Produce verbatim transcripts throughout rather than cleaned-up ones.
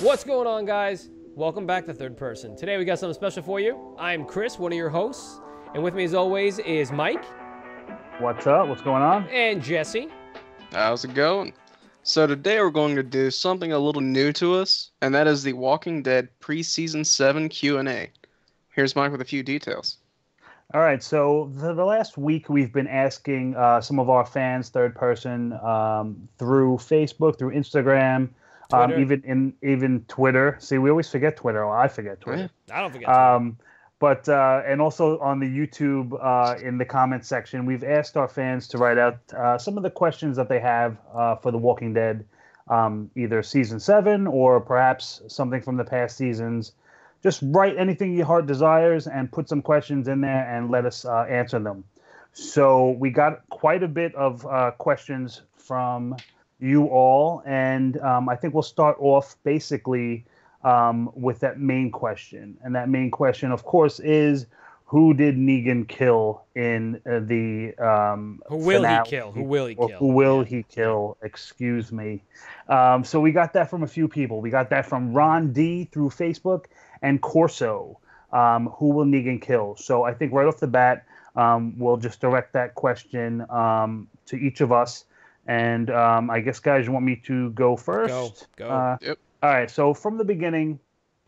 What's going on, guys? Welcome back to Third Person. Today we got something special for you. I'm Chris, one of your hosts, and with me as always is Mike. What's up? What's going on? And Jesse. How's it going? So today we're going to do something a little new to us, and that is the Walking Dead pre-season seven Q and A. Here's Mike with a few details. All right, so the, the last week we've been asking uh, some of our fans, Third Person, um, through Facebook, through Instagram, um, even in even Twitter. See, we always forget Twitter. Or I forget Twitter. I don't forget Twitter. Um, but uh, and also on the YouTube uh, in the comments section, we've asked our fans to write out uh, some of the questions that they have uh, for The Walking Dead, um, either season seven or perhaps something from the past seasons. Just write anything your heart desires and put some questions in there and let us uh, answer them. So we got quite a bit of uh, questions from you all, and um, I think we'll start off basically um, with that main question. And that main question, of course, is who did Negan kill in uh, the um, Who will finale? he kill? Who will he Or kill? who will Yeah. he kill? Excuse me. Um, so we got that from a few people. We got that from Ron D through Facebook and Corso. Um, who will Negan kill? So I think right off the bat, um, we'll just direct that question um, to each of us. And um, I guess, guys, you want me to go first? Go, go. Uh, Yep. All right. So from the beginning,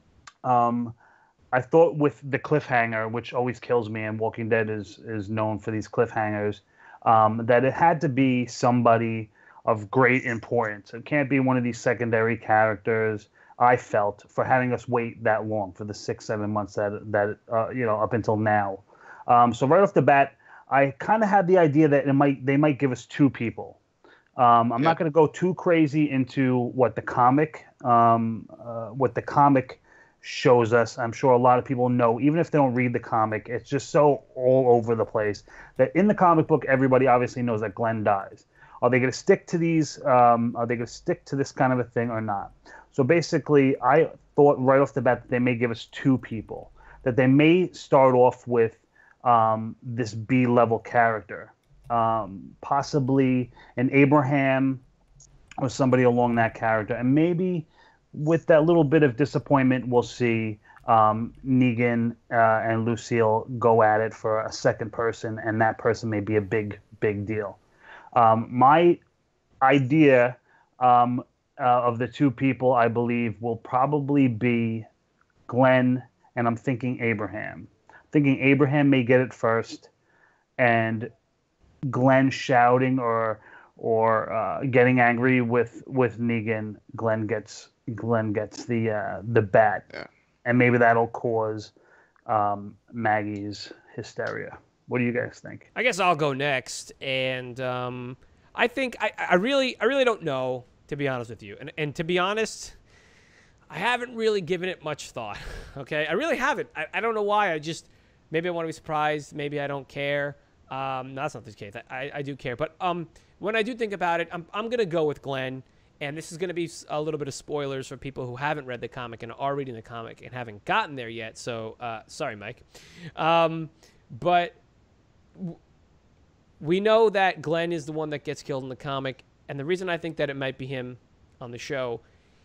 um, I thought with the cliffhanger, which always kills me, and Walking Dead is is known for these cliffhangers, um, that it had to be somebody of great importance. It can't be one of these secondary characters. I felt for having us wait that long for the six, seven months that that uh, you know up until now. Um, so right off the bat, I kind of had the idea that it might they might give us two people. Um, I'm Yeah. not going to go too crazy into what the comic um, uh, what the comic shows us. I'm sure a lot of people know, even if they don't read the comic, it's just so all over the place that in the comic book, everybody obviously knows that Glenn dies. Are they going to stick to these? Um, are they going to stick to this kind of a thing or not? So basically, I thought right off the bat that they may give us two people, that they may start off with um, this B-level character, um, possibly an Abraham or somebody along that character, and maybe with that little bit of disappointment, we'll see um, Negan uh, and Lucille go at it for a second person, and that person may be a big, big deal. Um, my idea um, uh, of the two people, I believe, will probably be Glenn, and I'm thinking Abraham. Thinking Abraham may get it first, and Glenn shouting or or uh, getting angry with with Negan. Glenn gets Glenn gets the uh, the bat, Yeah. and maybe that'll cause um, Maggie's hysteria. What do you guys think? I guess I'll go next, and um, I think I, I really, I really don't know, to be honest with you. And and to be honest, I haven't really given it much thought. Okay, I really haven't. I, I don't know why. I just maybe I want to be surprised. Maybe I don't care. Um, no, that's not the case. I, I do care, but um, when I do think about it, I'm I'm gonna go with Glenn. And this is going to be a little bit of spoilers for people who haven't read the comic and are reading the comic and haven't gotten there yet. So, uh, sorry, Mike. Um, but w- we know that Glenn is the one that gets killed in the comic. And the reason I think that it might be him on the show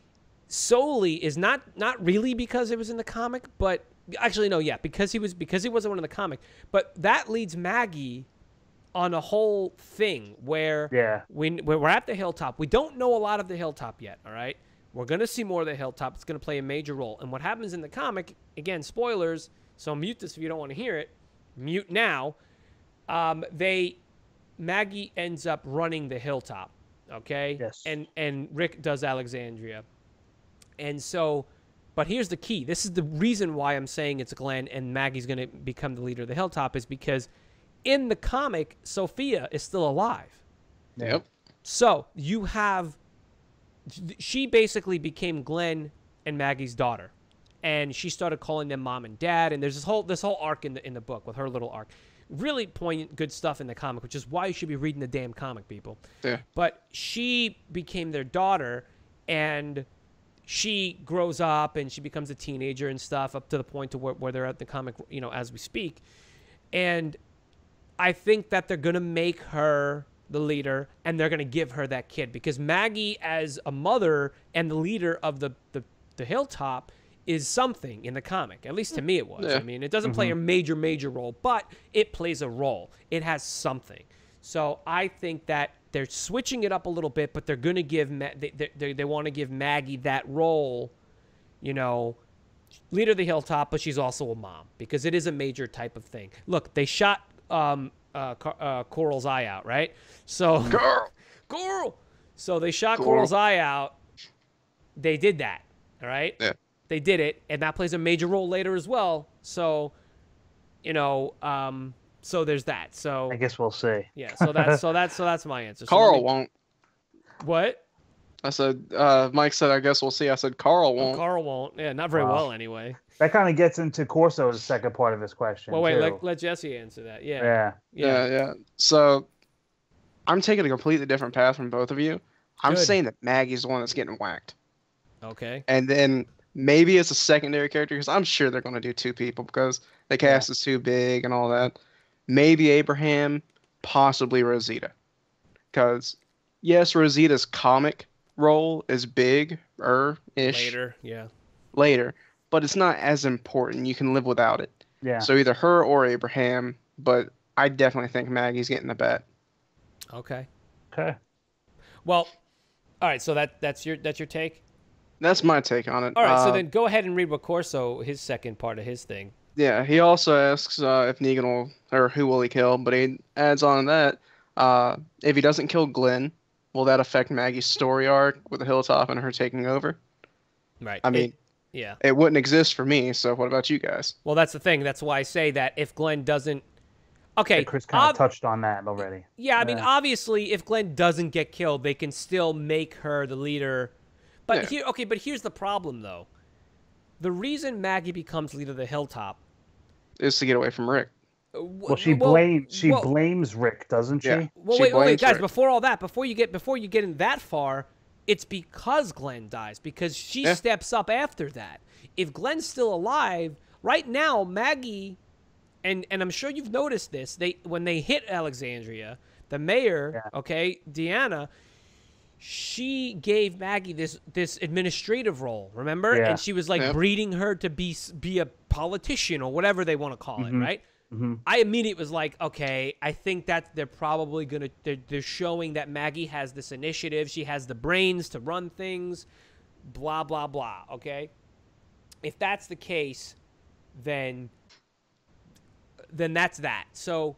solely is not not really because it was in the comic, but actually, no, yeah, because he was because he wasn't one in the comic. But that leads Maggie on a whole thing where Yeah. we, we're at the Hilltop. We don't know a lot of the Hilltop yet, all right? We're going to see more of the Hilltop. It's going to play a major role. And what happens in the comic, again, spoilers, so mute this if you don't want to hear it. Mute now. Um, they, Maggie ends up running the Hilltop, okay? Yes. And, and Rick does Alexandria. And so, but here's the key. This is the reason why I'm saying it's Glenn and Maggie's going to become the leader of the Hilltop is because in the comic, Sophia is still alive. Yep. So you have, she basically became Glenn and Maggie's daughter, and she started calling them mom and dad. And there's this whole this whole arc in the in the book with her little arc, really poignant, good stuff in the comic, which is why you should be reading the damn comic, people. Yeah. But she became their daughter, and she grows up and she becomes a teenager and stuff up to the point to where, where they're at the comic, you know, as we speak, and I think that they're going to make her the leader, and they're going to give her that kid because Maggie, as a mother and the leader of the, the the Hilltop is something in the comic. At least to me it was. Yeah. I mean, it doesn't play a major, major role, but it plays a role. It has something. So I think that they're switching it up a little bit, but they're going to give, Ma- they, they, they, they want to give Maggie that role, you know, leader of the Hilltop, but she's also a mom because it is a major type of thing. Look, they shot um, uh, uh, Coral's eye out, right? So, Girl. Coral! So they shot Coral. Coral's eye out. They did that, all right? Yeah. They did it, and that plays a major role later as well. So, you know, um, so there's that. So I guess we'll see. yeah. So that's so that's so that's my answer. So Carl let me- won't. What? I said, uh, Mike said, I guess we'll see. I said, Carl Oh, won't. Carl won't. Yeah, not very Wow. well anyway. That kind of gets into Corso's second part of his question. Well, wait. too. Let, let Jesse answer that. Yeah. yeah. Yeah, yeah. So I'm taking a completely different path from both of you. I'm Good. saying that Maggie's the one that's getting whacked. Okay. And then maybe it's a secondary character because I'm sure they're going to do two people because the cast is too big and all that. Maybe Abraham, possibly Rosita. Because, yes, Rosita's comic role is big-er-ish Later. Yeah. later, but it's not as important. You can live without it. Yeah. So either her or Abraham, but I definitely think Maggie's getting the bet. Okay. Okay. Well, all right. So that that's your that's your take. That's my take on it. All right. Uh, so then go ahead and read what Corso, his second part of his thing. Yeah, he also asks uh, if Negan will, or who will he kill, but he adds on that, uh, if he doesn't kill Glenn, will that affect Maggie's story arc with the Hilltop and her taking over? Right. I mean, It- yeah. it wouldn't exist for me, so what about you guys? Well, that's the thing. That's why I say that if Glenn doesn't. Okay. Chris kind of ob- touched on that already. Yeah, I mean, Yeah. obviously, if Glenn doesn't get killed, they can still make her the leader. But Yeah. here, okay, but here's the problem, though. The reason Maggie becomes leader of the Hilltop. Is to get away from Rick. uh, Well, she blames she well, blames Rick, doesn't she? Yeah. Well, She wait, wait, wait, blames guys! Rick. Before all that, before you get before you get in that far, it's because Glenn dies because she Yeah. steps up after that. If Glenn's still alive right now, Maggie, and and I'm sure you've noticed this. They when they hit Alexandria, the mayor, Yeah. okay, Deanna, she gave Maggie this this administrative role. Remember, Yeah. and she was like Yep. breeding her to be s- be a politician or whatever they want to call Mhm. it, right? Mhm. I immediately was like, okay, I think that they're probably gonna they're, they're showing that Maggie has this initiative. She has the brains to run things, blah blah blah. Okay, if that's the case, then then that's that. So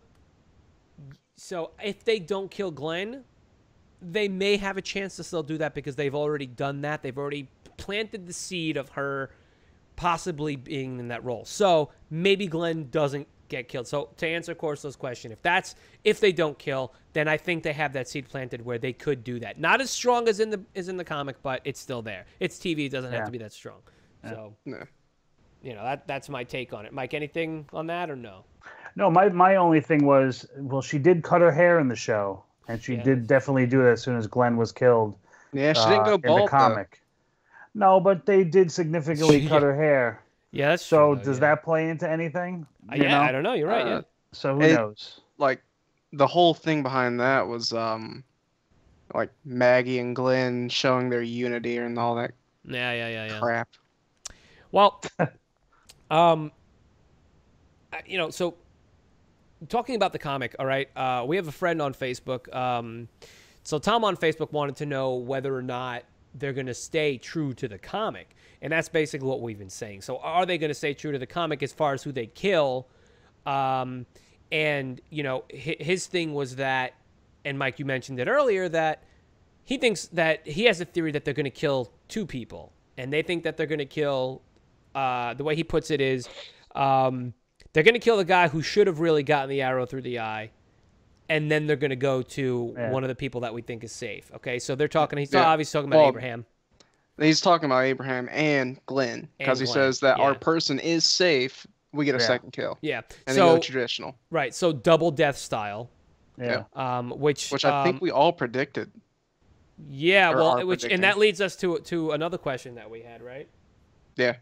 so if they don't kill Glenn, they may have a chance to still do that because they've already done that. They've already planted the seed of her possibly being in that role. So maybe Glenn doesn't get killed. So to answer Corso's question, if that's if they don't kill, then I think they have that seed planted where they could do that. Not as strong as in the as in the comic, but it's still there. It's T V, it doesn't have Yeah. to be that strong. So No. you know that that's my take on it. Mike, anything on that or no? No, my my only thing was, well, she did cut her hair in the show, and she Yeah. did definitely do that as soon as Glenn was killed. Yeah, she uh, didn't go in bald, the comic. No, but they did significantly Yeah. cut her hair. Yeah, that's So true. though, does yeah. that play into anything? Uh, You yeah, know? I don't know. You're right. Uh, yeah. So who It- knows? though. Like, the whole thing behind that was, um, like, Maggie and Glenn showing their unity and all that Yeah, yeah, yeah, yeah. crap. Well, um, uh, you know, so talking about the comic, all right, uh, we have a friend on Facebook. Um, so Tom on Facebook wanted to know whether or not they're going to stay true to the comic. And that's basically what we've been saying. So are they going to stay true to the comic as far as who they kill? Um, and, you know, his, his thing was that, and Mike, you mentioned it earlier, that he thinks that he has a theory that they're going to kill two people. And they think that they're going to kill, uh, the way he puts it is, um, they're going to kill the guy who should have really gotten the arrow through the eye. And then they're going to go to Yeah. one of the people that we think is safe. Okay, so they're talking, he's Yeah. obviously talking about Well, Abraham. He's talking about Abraham and Glenn because he Glenn, says that our yeah. person is safe. We get a Yeah. second kill, Yeah, and so, they go traditional, right, so double death style, Yeah. um, which, which I think um, we all predicted. yeah, or well, are which, and predicting. that leads us to to another question that we had, right, Yeah,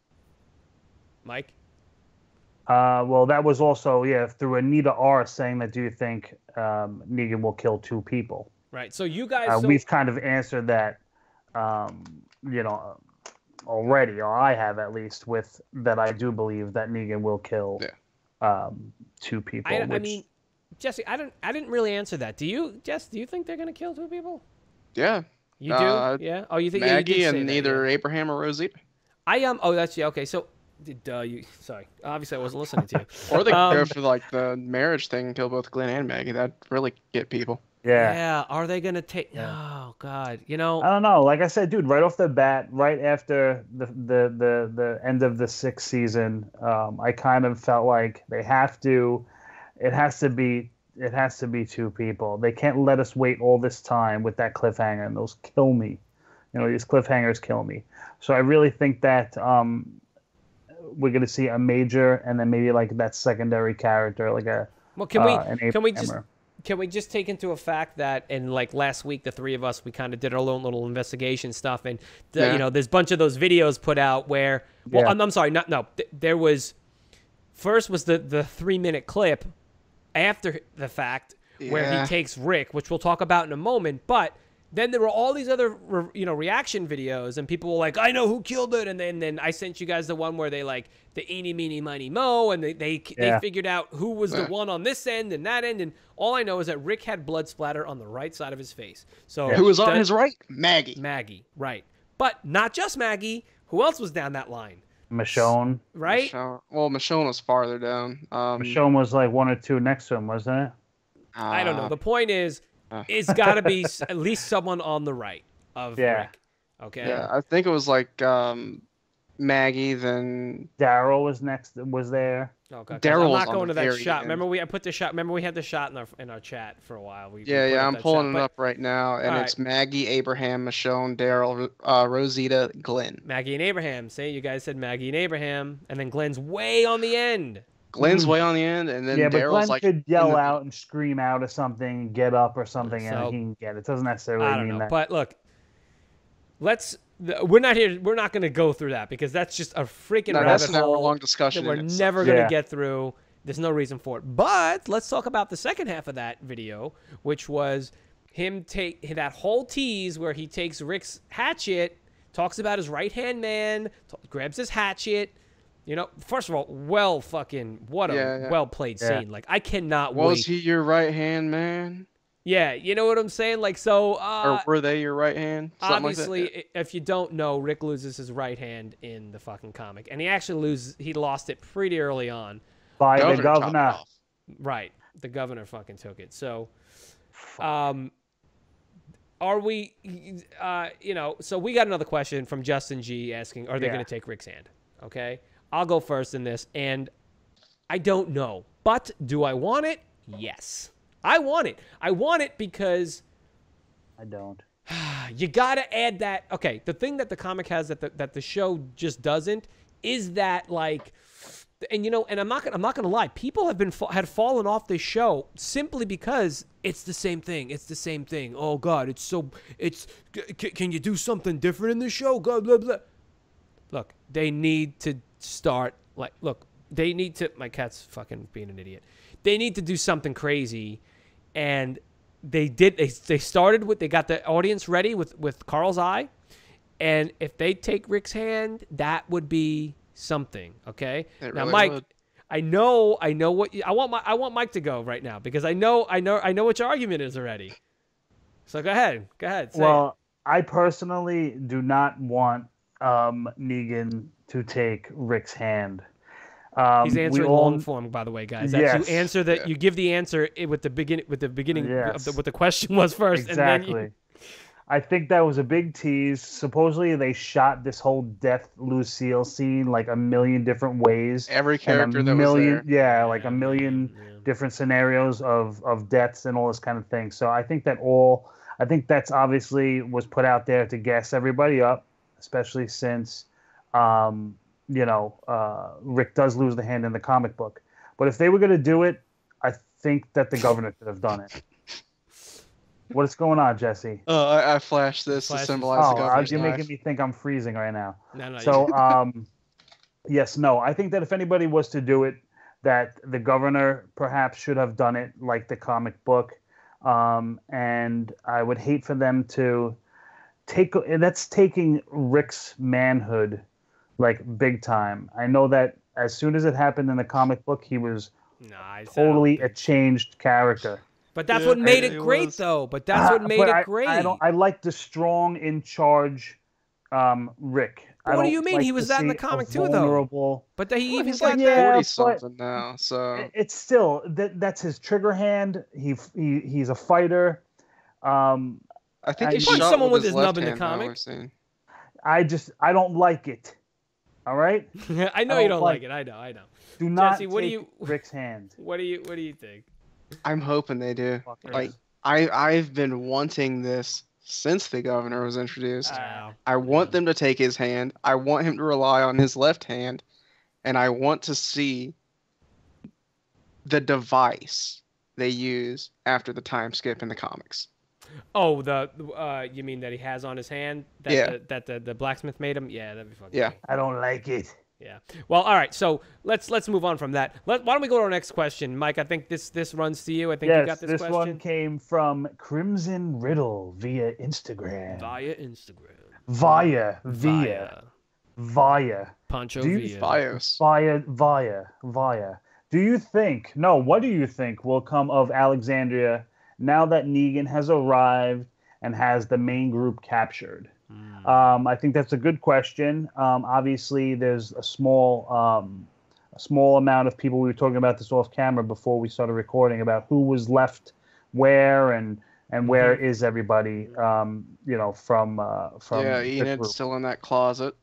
Mike? Uh, well, that was also, yeah, through Anita R saying that, do you think um, Negan will kill two people? Right, so you guys, Uh, so, we've kind of answered that, um, you know, already, or I have at least, with that I do believe that Negan will kill Yeah. um, two people. I, which, I mean, Jesse, I didn't I didn't really answer that. Do you, Jess? Do you think they're gonna kill two people? Yeah. You do? Uh, Yeah. Oh, you think? Yeah, you Maggie did say and that. either Yeah. Abraham or Rosita. I um. Oh, that's yeah. Okay, so. Duh, you. Sorry. Obviously, I wasn't listening to you. Or they could Um, go for like the marriage thing and kill both Glenn and Maggie. That'd really get people. yeah. Yeah. Are they gonna take? Yeah. Oh God. You know. I don't know. Like I said, dude, right off the bat, right after the the the, the end of the sixth season, um, I kind of felt like they have to. It has to be. It has to be two people. They can't let us wait all this time with that cliffhanger, and those kill me. You know, these cliffhangers kill me. So I really think that um, we're going to see a major, and then maybe like that secondary character, like a Well, can we uh, an can we just Abrahammer. can we just take into a fact that in like last week the three of us we kind of did our own little investigation stuff, and the, Yeah. you know there's a bunch of those videos put out where well Yeah. I'm, I'm sorry not no th- there was first was the the three minute clip after the fact where Yeah. he takes Rick, which we'll talk about in a moment, but then there were all these other re- you know reaction videos, and people were like, I know who killed it, and then then I sent you guys the one where they like the eeny meeny miny mo, and they they, Yeah. they figured out who was the Yeah. one on this end and that end, and all I know is that Rick had blood splatter on the right side of his face. So Who was on that- his right? Maggie. Maggie, right? But not just Maggie. Who else was down that line? Michonne. Right? Michonne. Well, Michonne was farther down. Um, Michonne was like one or two next to him, wasn't it? I don't know. uh, The point is, uh. it's got to be s- at least someone on the right of Yeah. Rick. Okay. Yeah, I think it was like um, Maggie, then Daryl was next. Was there? Oh, God, 'cause Daryl I'm was not on going the to that very shot. end. Remember we I put the shot. Remember we had the shot in our in our chat for a while. We, we yeah, put yeah, up I'm that pulling shot. it But up right now, and All it's Maggie, Abraham, Michonne, Daryl, uh, Rosita, Glenn. Maggie and Abraham. See, you guys said Maggie and Abraham, and then Glenn's way on the end. Glenn's Mm. way on the end, and then yeah, but Daryl's Glenn like could in yell the- out and scream out or something, get up or something, So- and he can get it. It doesn't necessarily I don't mean know, that. but look, let's. th- We're not here. We're not going to go through that because that's just a freaking No, rabbit that's an hole hour-long that discussion. we're in itself. never going to Yeah. get through. There's no reason for it. But let's talk about the second half of that video, which was him take that whole tease where he takes Rick's hatchet, talks about his right hand man, t- grabs his hatchet. You know, first of all, well fucking what a Yeah, yeah. well played Yeah. scene. Like I cannot Was wait. he your right hand man, Yeah, you know what I'm saying? Like so uh or were they your right hand? Something obviously, like that. i- if you don't know, Rick loses his right hand in the fucking comic, and he actually loses. He lost it pretty early on. By Yeah. the chopped it governor. off. Right, the governor fucking took it. So, um, are we? Uh, you know, so we got another question from Justin G asking, "Are they Yeah. going to take Rick's hand?" Okay, I'll go first in this, and I don't know, but do I want it? Yes, I want it. I want it because. I don't. You gotta add that. Okay, the thing that the comic has that the, that the show just doesn't is that like, and you know, and I'm not gonna I'm not gonna lie. People have been fa- had fallen off this show simply because it's the same thing. It's the same thing. Oh God, it's so it's. C- can you do something different in the show? God, blah blah. Look, they need to start like look. They need to. My cat's fucking being an idiot. They need to do something crazy, and. They did. They they started with. They got the audience ready with with Carl's eye, and if they take Rick's hand, that would be something. Okay. It now, really Mike, would. I know. I know what you, I want. My I want Mike to go right now because I know. I know. I know what your argument is already. So go ahead. Go ahead. Say Well, I personally do not want um, Negan to take Rick's hand. Um, He's we answering all- long form, by the way, guys. That's Yes. you answer that. Yeah. You give the answer i- with the beginning. With the beginning of Yes. the, what the question was first, Exactly. and then you, I think that was a big tease. Supposedly, they shot this whole Death Lucille scene like a million different ways. Every and character a that million, was there. yeah, like a million Yeah, yeah. different scenarios of of deaths and all this kind of thing. So I think that all, I think that's obviously was put out there to gas everybody up, especially since, um, you know, uh, Rick does lose the hand in the comic book. But if they were going to do it, I think that the governor should have done it. What is going on, Jesse? Uh, I, I flashed this Flashed to this. symbolize Oh, the uh, governor's you're knife. making me think I'm freezing right now. No, no. So, um, yes, no, I think that if anybody was to do it, that the governor perhaps should have done it like the comic book. Um, and I would hate for them to take and that's taking Rick's manhood like big time. I know that as soon as it happened in the comic book, he was Nah, totally a changed character. But that's Yeah, what made it, it great, was. though. But that's what Uh, made but it I, great. I don't. I like the strong, in charge, um, Rick. But I what do don't you mean? like He to was that in the see a comic too, though. vulnerable. But that he Well, even he's got like Yeah, that. forty but- something now, so It- It's still that. That's his trigger hand. He, he he's a fighter. Um, I think I- he He punched shot someone with his his left nub in the hand now, comic. I've seen. I just I don't like it. All right. I know I you don't don't like like it. I know. I know. Do not Jesse, what do take you- Rick's hand. What do you What do you think? I'm hoping they do. Fuckers. Like I I've been wanting this since the governor was introduced. Wow. I want them to take his hand. I want him to rely on his left hand, and I want to see the device they use after the time skip in the comics. Oh, the uh, you mean that he has on his hand? That Yeah. The, that the, the blacksmith made him. Yeah, that'd be fucking. Yeah. cool. I don't like it. Yeah. Well, all right. So let's let's move on from that. Let, why don't we go to our next question, Mike? I think this this runs to you. I think you Yes, got this, this question one came from Crimson Riddle via Instagram. via Instagram. Via, via, via, Pancho Do you- Villa. Bios. via, via, via. Do you think, no, what do you think will come of Alexandria now that Negan has arrived and has the main group captured? Hmm. Um, I think that's a good question. Um, obviously, there's a small, um, a small amount of people. We were talking about this off camera before we started recording about who was left where and and where Mm-hmm. is everybody. Um, you know, from uh, from Yeah, the Enid's group. still in that closet.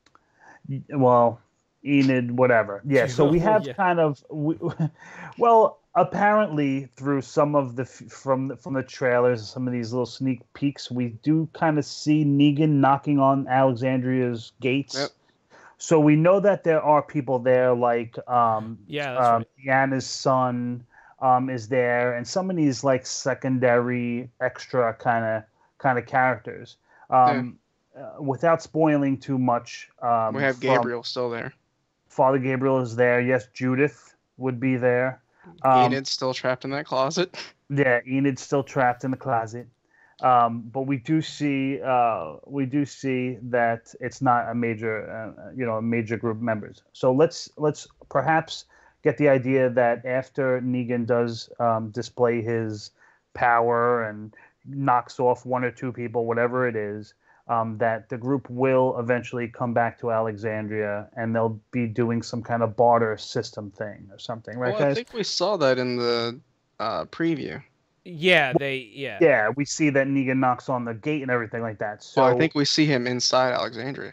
Well, Enid, whatever. Yeah. So we have Yeah. kind of, we, well, apparently through some of the f- from the, from the trailers, some of these little sneak peeks, we do kind of see Negan knocking on Alexandria's gates. Yep. So we know that there are people there, like um, Yeah, that's um, right. Deanna's son um, is there, and some of these like secondary, extra kind of kind of characters. Um, uh, without spoiling too much, um, We have from- Gabriel still there. Father Gabriel is there. Yes, Judith would be there. Um, Enid's still trapped in that closet. yeah, Enid's still trapped in the closet. Um, but we do see, uh, we do see that it's not a major, uh, you know, a major group of members. So let's let's perhaps get the idea that after Negan does um, display his power and knocks off one or two people, whatever it is, um, that the group will eventually come back to Alexandria and they'll be doing some kind of barter system thing or something, right, Well, I guys? think we saw that in the uh, preview. Yeah, they yeah. Yeah, we see that Negan knocks on the gate and everything like that. So Well, I think we see him inside Alexandria.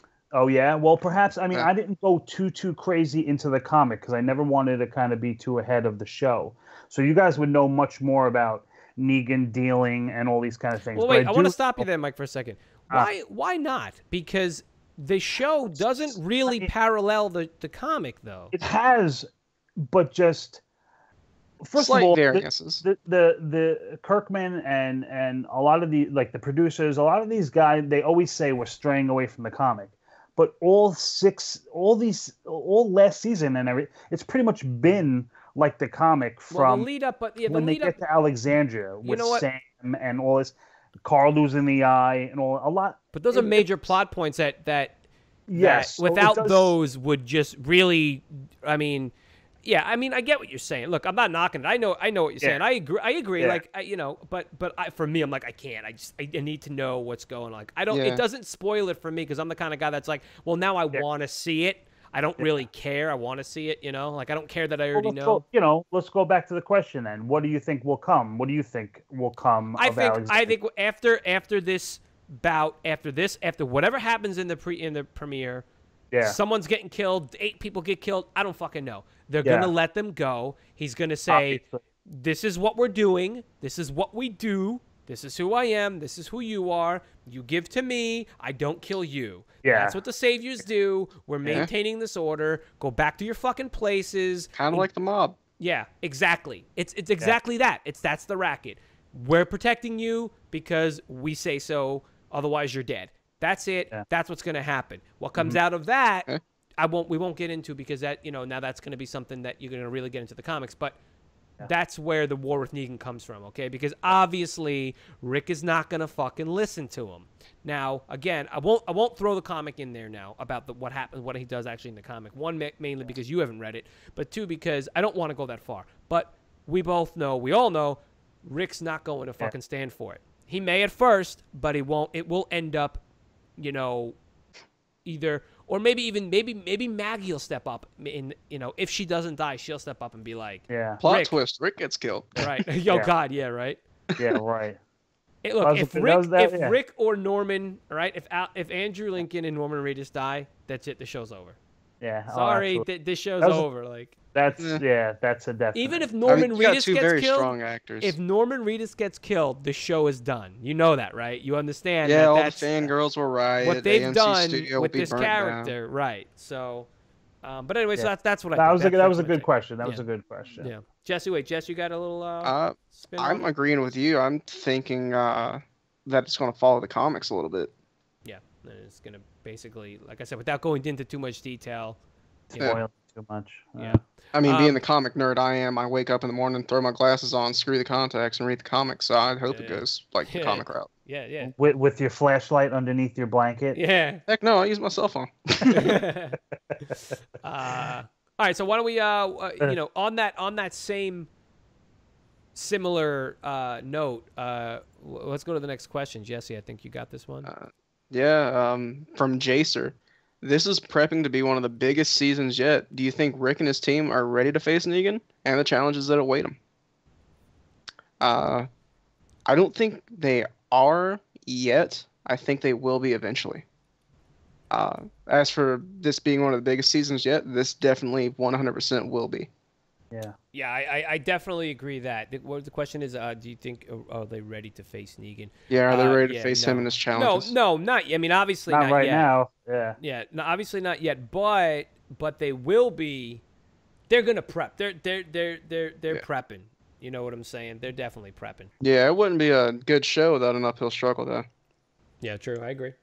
Oh yeah, well perhaps I mean Yeah. I didn't go too too crazy into the comic because I never wanted to kind of be too ahead of the show. So you guys would know much more about Negan dealing and all these kind of things. Well, But wait. I, want to do- stop you there, Mike, for a second. Ah. Why why not? Because the show doesn't really parallel the, the comic, though. It has, but just first Slight of all, the, variances. the the the Kirkman and and a lot of the like the producers, a lot of these guys, they always say we're straying away from the comic. But all six, all these, all last season and every, it's pretty much been like the comic Well, from the lead up, but yeah, the when they lead up. get to Alexandria with know what? Sam and all this, Carl losing the eye and all a lot. But those are it- major it's- plot points that that Yes, that so it without does- those would just really. I mean, yeah. I mean, I get what you're saying. Look, I'm not knocking it. I know. I know what you're Yeah. saying. I agree. I agree. Yeah. Like I, you know, but but I, for me, I'm like I can't. I just I, I need to know what's going on. Like I don't. Yeah. It doesn't spoil it for me because I'm the kind of guy that's like, well, now I Yeah. want to see it. I don't really care. I want to see it. You know, like I don't care that I Well, already let's know. go, you know, let's go back to the question then. What do you think will come? What do you think will come? I of think Alexandria? I think after after this bout, after this, after whatever happens in the pre in the premiere, yeah. someone's getting killed, eight people get killed. I don't fucking know. They're Yeah. gonna let them go. He's gonna say, Obviously. "This is what we're doing. This is what we do. This is who I am. This is who you are. You give to me. I don't kill you. Yeah. That's what the saviors do. We're Yeah. maintaining this order. Go back to your fucking places. Kind of like the mob. Yeah, exactly. It's it's exactly that. It's that's the racket. We're protecting you because we say so. Otherwise, you're dead. That's it. Yeah. That's what's going to happen. What comes out of that, Okay. I won't. We won't get into because that you know now that's going to be something that you're going to really get into the comics. But that's where the war with Negan comes from, okay? Because obviously Rick is not gonna fucking listen to him. Now, again, I won't I won't throw the comic in there now about the, what happens, what he does actually in the comic. One, ma- mainly because you haven't read it, but two, because I don't want to go that far. But we both know, we all know, Rick's not going to fucking stand for it. He may at first, but he won't. It will end up, you know, either. Or maybe even maybe maybe Maggie will step up. In you know, if she doesn't die, she'll step up and be like, yeah. Plot Rick. twist: Rick gets killed. Right? Yo, Yeah. God, yeah, right. Yeah, right. Hey, look, That was if a- that Rick, was that- if yeah. Rick or Norman, right? If Al, if Andrew Lincoln and Norman Reedus die, that's it. The show's over. Yeah. oh, Sorry, absolutely. th- this show's That was a- over. Like, That's Yeah. yeah. That's a definite. even if I Norman mean, you got Reedus two gets very killed, strong actors. if Norman Reedus gets killed, the show is done. You know that, right? You understand yeah, that all the that's fangirls will riot. what they've A M C done studio with will be this burnt down. character, right? So, um, but anyway, so Yeah. that's that's what I. that think. was a That's- good, that that's was a what I good think. question. That was Yeah. a good question. Yeah, Jesse, wait, Jesse, you got a little uh, Uh, spin on I'm it? agreeing with you. I'm thinking uh, that it's going to follow the comics a little bit. Yeah, and it's gonna basically, like I said, without going into too much detail. you know, Spoiling too much. Yeah. Uh, I mean, Um, being the comic nerd I am, I wake up in the morning, throw my glasses on, screw the contacts, and read the comics. So I hope Yeah, it yeah. goes like the Yeah. comic route. Yeah, yeah, with with your flashlight underneath your blanket. yeah. Heck no, I use my cell phone. uh, all right, so why don't we, uh, uh, you know, on that on that same similar uh, note, uh, w- let's go to the next question, Jesse. I think you got this one. Uh, yeah, um, from Jacer. This is prepping to be one of the biggest seasons yet. Do you think Rick and his team are ready to face Negan and the challenges that await him? Uh, I don't think they are yet. I think they will be eventually. Uh, as for this being one of the biggest seasons yet, this definitely one hundred percent will be. Yeah. Yeah, I, I, I definitely agree that. The, what the question is, uh, do you think are, are they ready to face Negan? Yeah, are they Uh, ready to yeah, face no. him and his No, challenges? no, not. I mean, obviously Not, not, right yet. now. Yeah. Yeah, no, obviously not yet, but but they will be. They're gonna prep. They're they're they're they're they're Yeah. prepping. You know what I'm saying? They're definitely prepping. Yeah, it wouldn't be a good show without an uphill struggle, though. Yeah, true. I agree.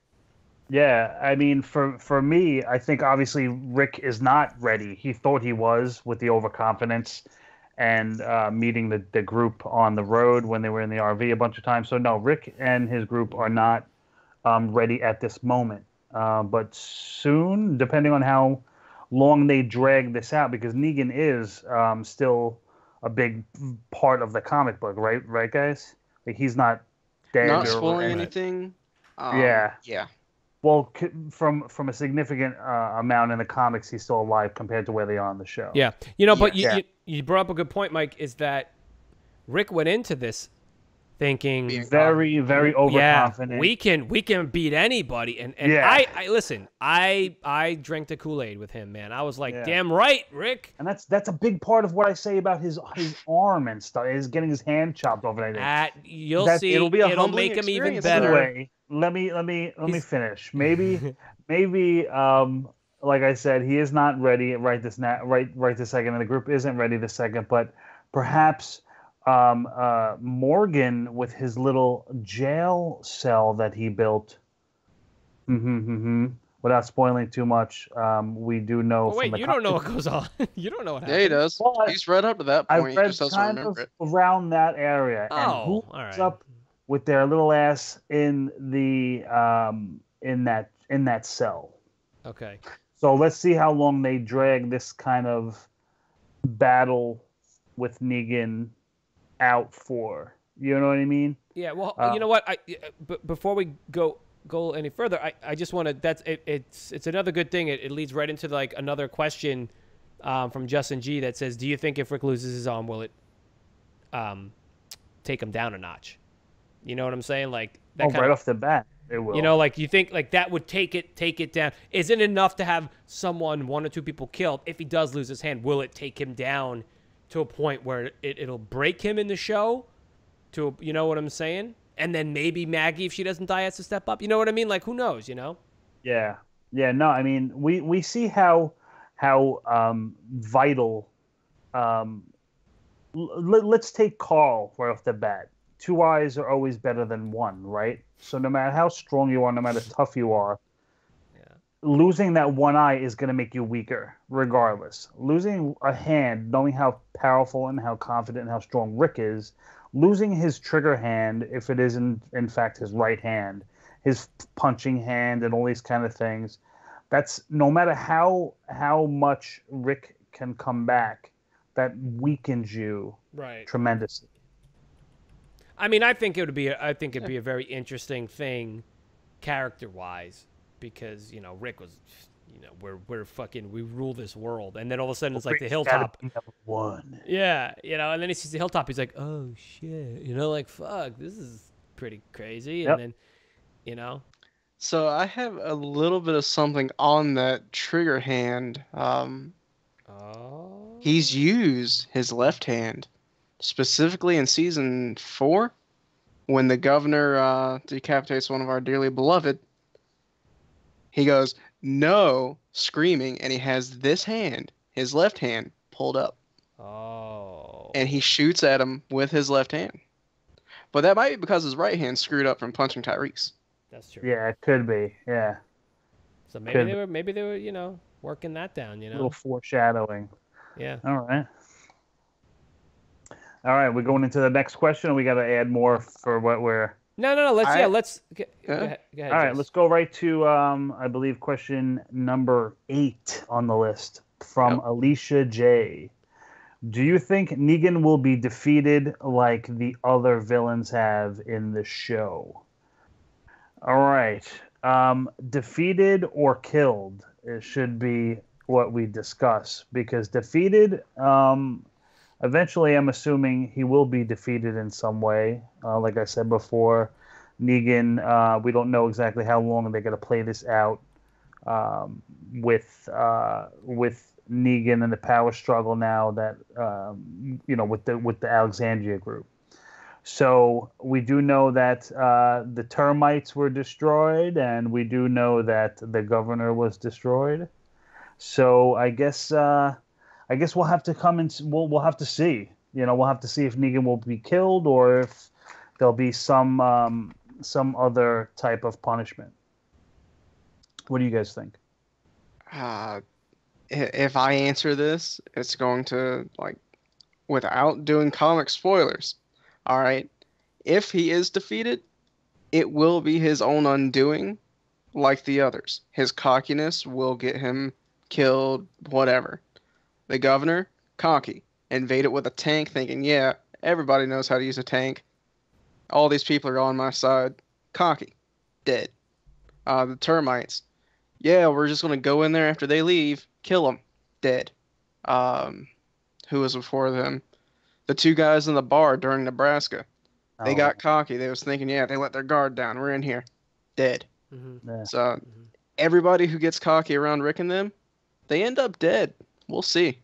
Yeah, I mean, for for me, I think obviously Rick is not ready. He thought he was with the overconfidence and uh, meeting the, the group on the road when they were in the R V a bunch of times. So no, Rick and his group are not um, ready at this moment. Uh, but soon, depending on how long they drag this out, because Negan is um, still a big part of the comic book, right? Right, guys? Like he's not dead. Not or spoiling anything. anything. Um, Yeah. Yeah. Well, c- from from a significant uh, amount in the comics, he's still alive compared to where they are on the show. Yeah, you know, but Yes. you, Yeah. you you brought up a good point, Mike. Is that Rick went into this thinking Being Very, very yeah, overconfident. we can we can beat anybody, and and Yeah. I, I listen, I I drank the Kool-Aid with him, man. I was like, Yeah. damn right, Rick. and that's that's a big part of what I say about his his arm and stuff. Is getting his hand chopped off and everything. At, you'll That- see, it'll be a it'll humbling make him even experience, better. Anyway, let me let me let me He's- finish. Maybe maybe um like I said, he is not ready right this na- right right this second, and the group isn't ready this second. But perhaps um, uh, Morgan with his little jail cell that he built. Mm-hmm, mm-hmm. Without spoiling too much, um, we do know. Oh, from wait, the you don't know what comic- goes on. You don't know what Yeah, happens. he does. Well, I- He's read up to that I've point. He read just doesn't kind remember of it. around that area, and Oh, who all ends right. up with their little ass in the um, in that in that cell. Okay. So let's see how long they drag this kind of battle with Negan out for. You know what I mean? Yeah, well, Uh, you know what? I uh, b- before we go go any further, I, I just want to. That's it, it's it's another good thing. It, it leads right into like another question um, from Justin G that says, "Do you think if Rick loses his arm, will it um, take him down a notch?" You know what I'm saying? Like that Oh, kind right of, off the bat, it will. you know, like you think like that would take it take it down. Isn't enough to have someone, one or two people killed. If he does lose his hand, will it take him down to a point where it, it'll break him in the show? To a, you know what I'm saying? And then maybe Maggie, if she doesn't die, has to step up. You know what I mean? Like who knows? You know? Yeah, yeah. No, I mean, we we see how how um, vital. Um, l- let's take Carl right off the bat. Two eyes are always better than one, right? So no matter how strong you are, no matter how tough you are, Yeah. losing that one eye is going to make you weaker, regardless. Losing a hand, knowing how powerful and how confident and how strong Rick is, losing his trigger hand, if it is in, in fact his right hand, his punching hand, and all these kind of things, that's no matter how how much Rick can come back, that weakens you right. tremendously. I mean, I think it would be. A, I think it'd be a very interesting thing, character-wise, because you know Rick was, you know, we're we're fucking we rule this world, and then all of a sudden it's like the Hilltop. One. Yeah, you know, and then he sees the Hilltop. He's like, oh shit, you know, like fuck, this is pretty crazy, and Yep. then, you know. So I have a little bit of something on that trigger hand. Um, Oh. he's used his left hand, specifically in season four, when the governor uh, decapitates one of our dearly beloved. He goes, no, screaming, and he has this hand, his left hand, pulled up. Oh. And he shoots at him with his left hand. But that might be because his right hand screwed up from punching Tyrese. That's true. Yeah, it could be. Yeah. So maybe Could they be. were maybe they were you know working that down. You A know. little foreshadowing. Yeah. All right. All right, we're going into the next question, and we got to add more for what we're. No, no, no. Let's I- yeah. Let's go, Yeah. go ahead. Go ahead All right, Jess. let's go right to, um, I believe, question number eight on the list from Yep. Alicia J. Do you think Negan will be defeated like the other villains have in the show? All right. Um, defeated or killed, it should be what we discuss, because defeated, um, eventually I'm assuming he will be defeated in some way. Uh, like I said before, Negan, uh, we don't know exactly how long they're going to play this out um, with uh, with Negan and the power struggle now that um, you know with the with the Alexandria group. So we do know that uh, the termites were destroyed, and we do know that the governor was destroyed. So I guess uh, I guess we'll have to come and we'll we'll have to see. You know, we'll have to see if Negan will be killed or if there'll be some um, some other type of punishment. What do you guys think? Uh, i- if I answer this, it's going to, like, without doing comic spoilers. All right. If he is defeated, it will be his own undoing, like the others. His cockiness will get him killed, whatever. The governor, cocky, invaded with a tank thinking, yeah, everybody knows how to use a tank. All these people are on my side. Cocky, dead. Uh, the termites, yeah, we're just going to go in there after they leave, kill them, dead. Um, who was before them? The two guys in the bar during Nebraska. They Oh, got cocky. They was thinking, yeah, they let their guard down. We're in here. Dead. Mm-hmm. yeah. So everybody who gets cocky around Rick and them, they end up dead. We'll see.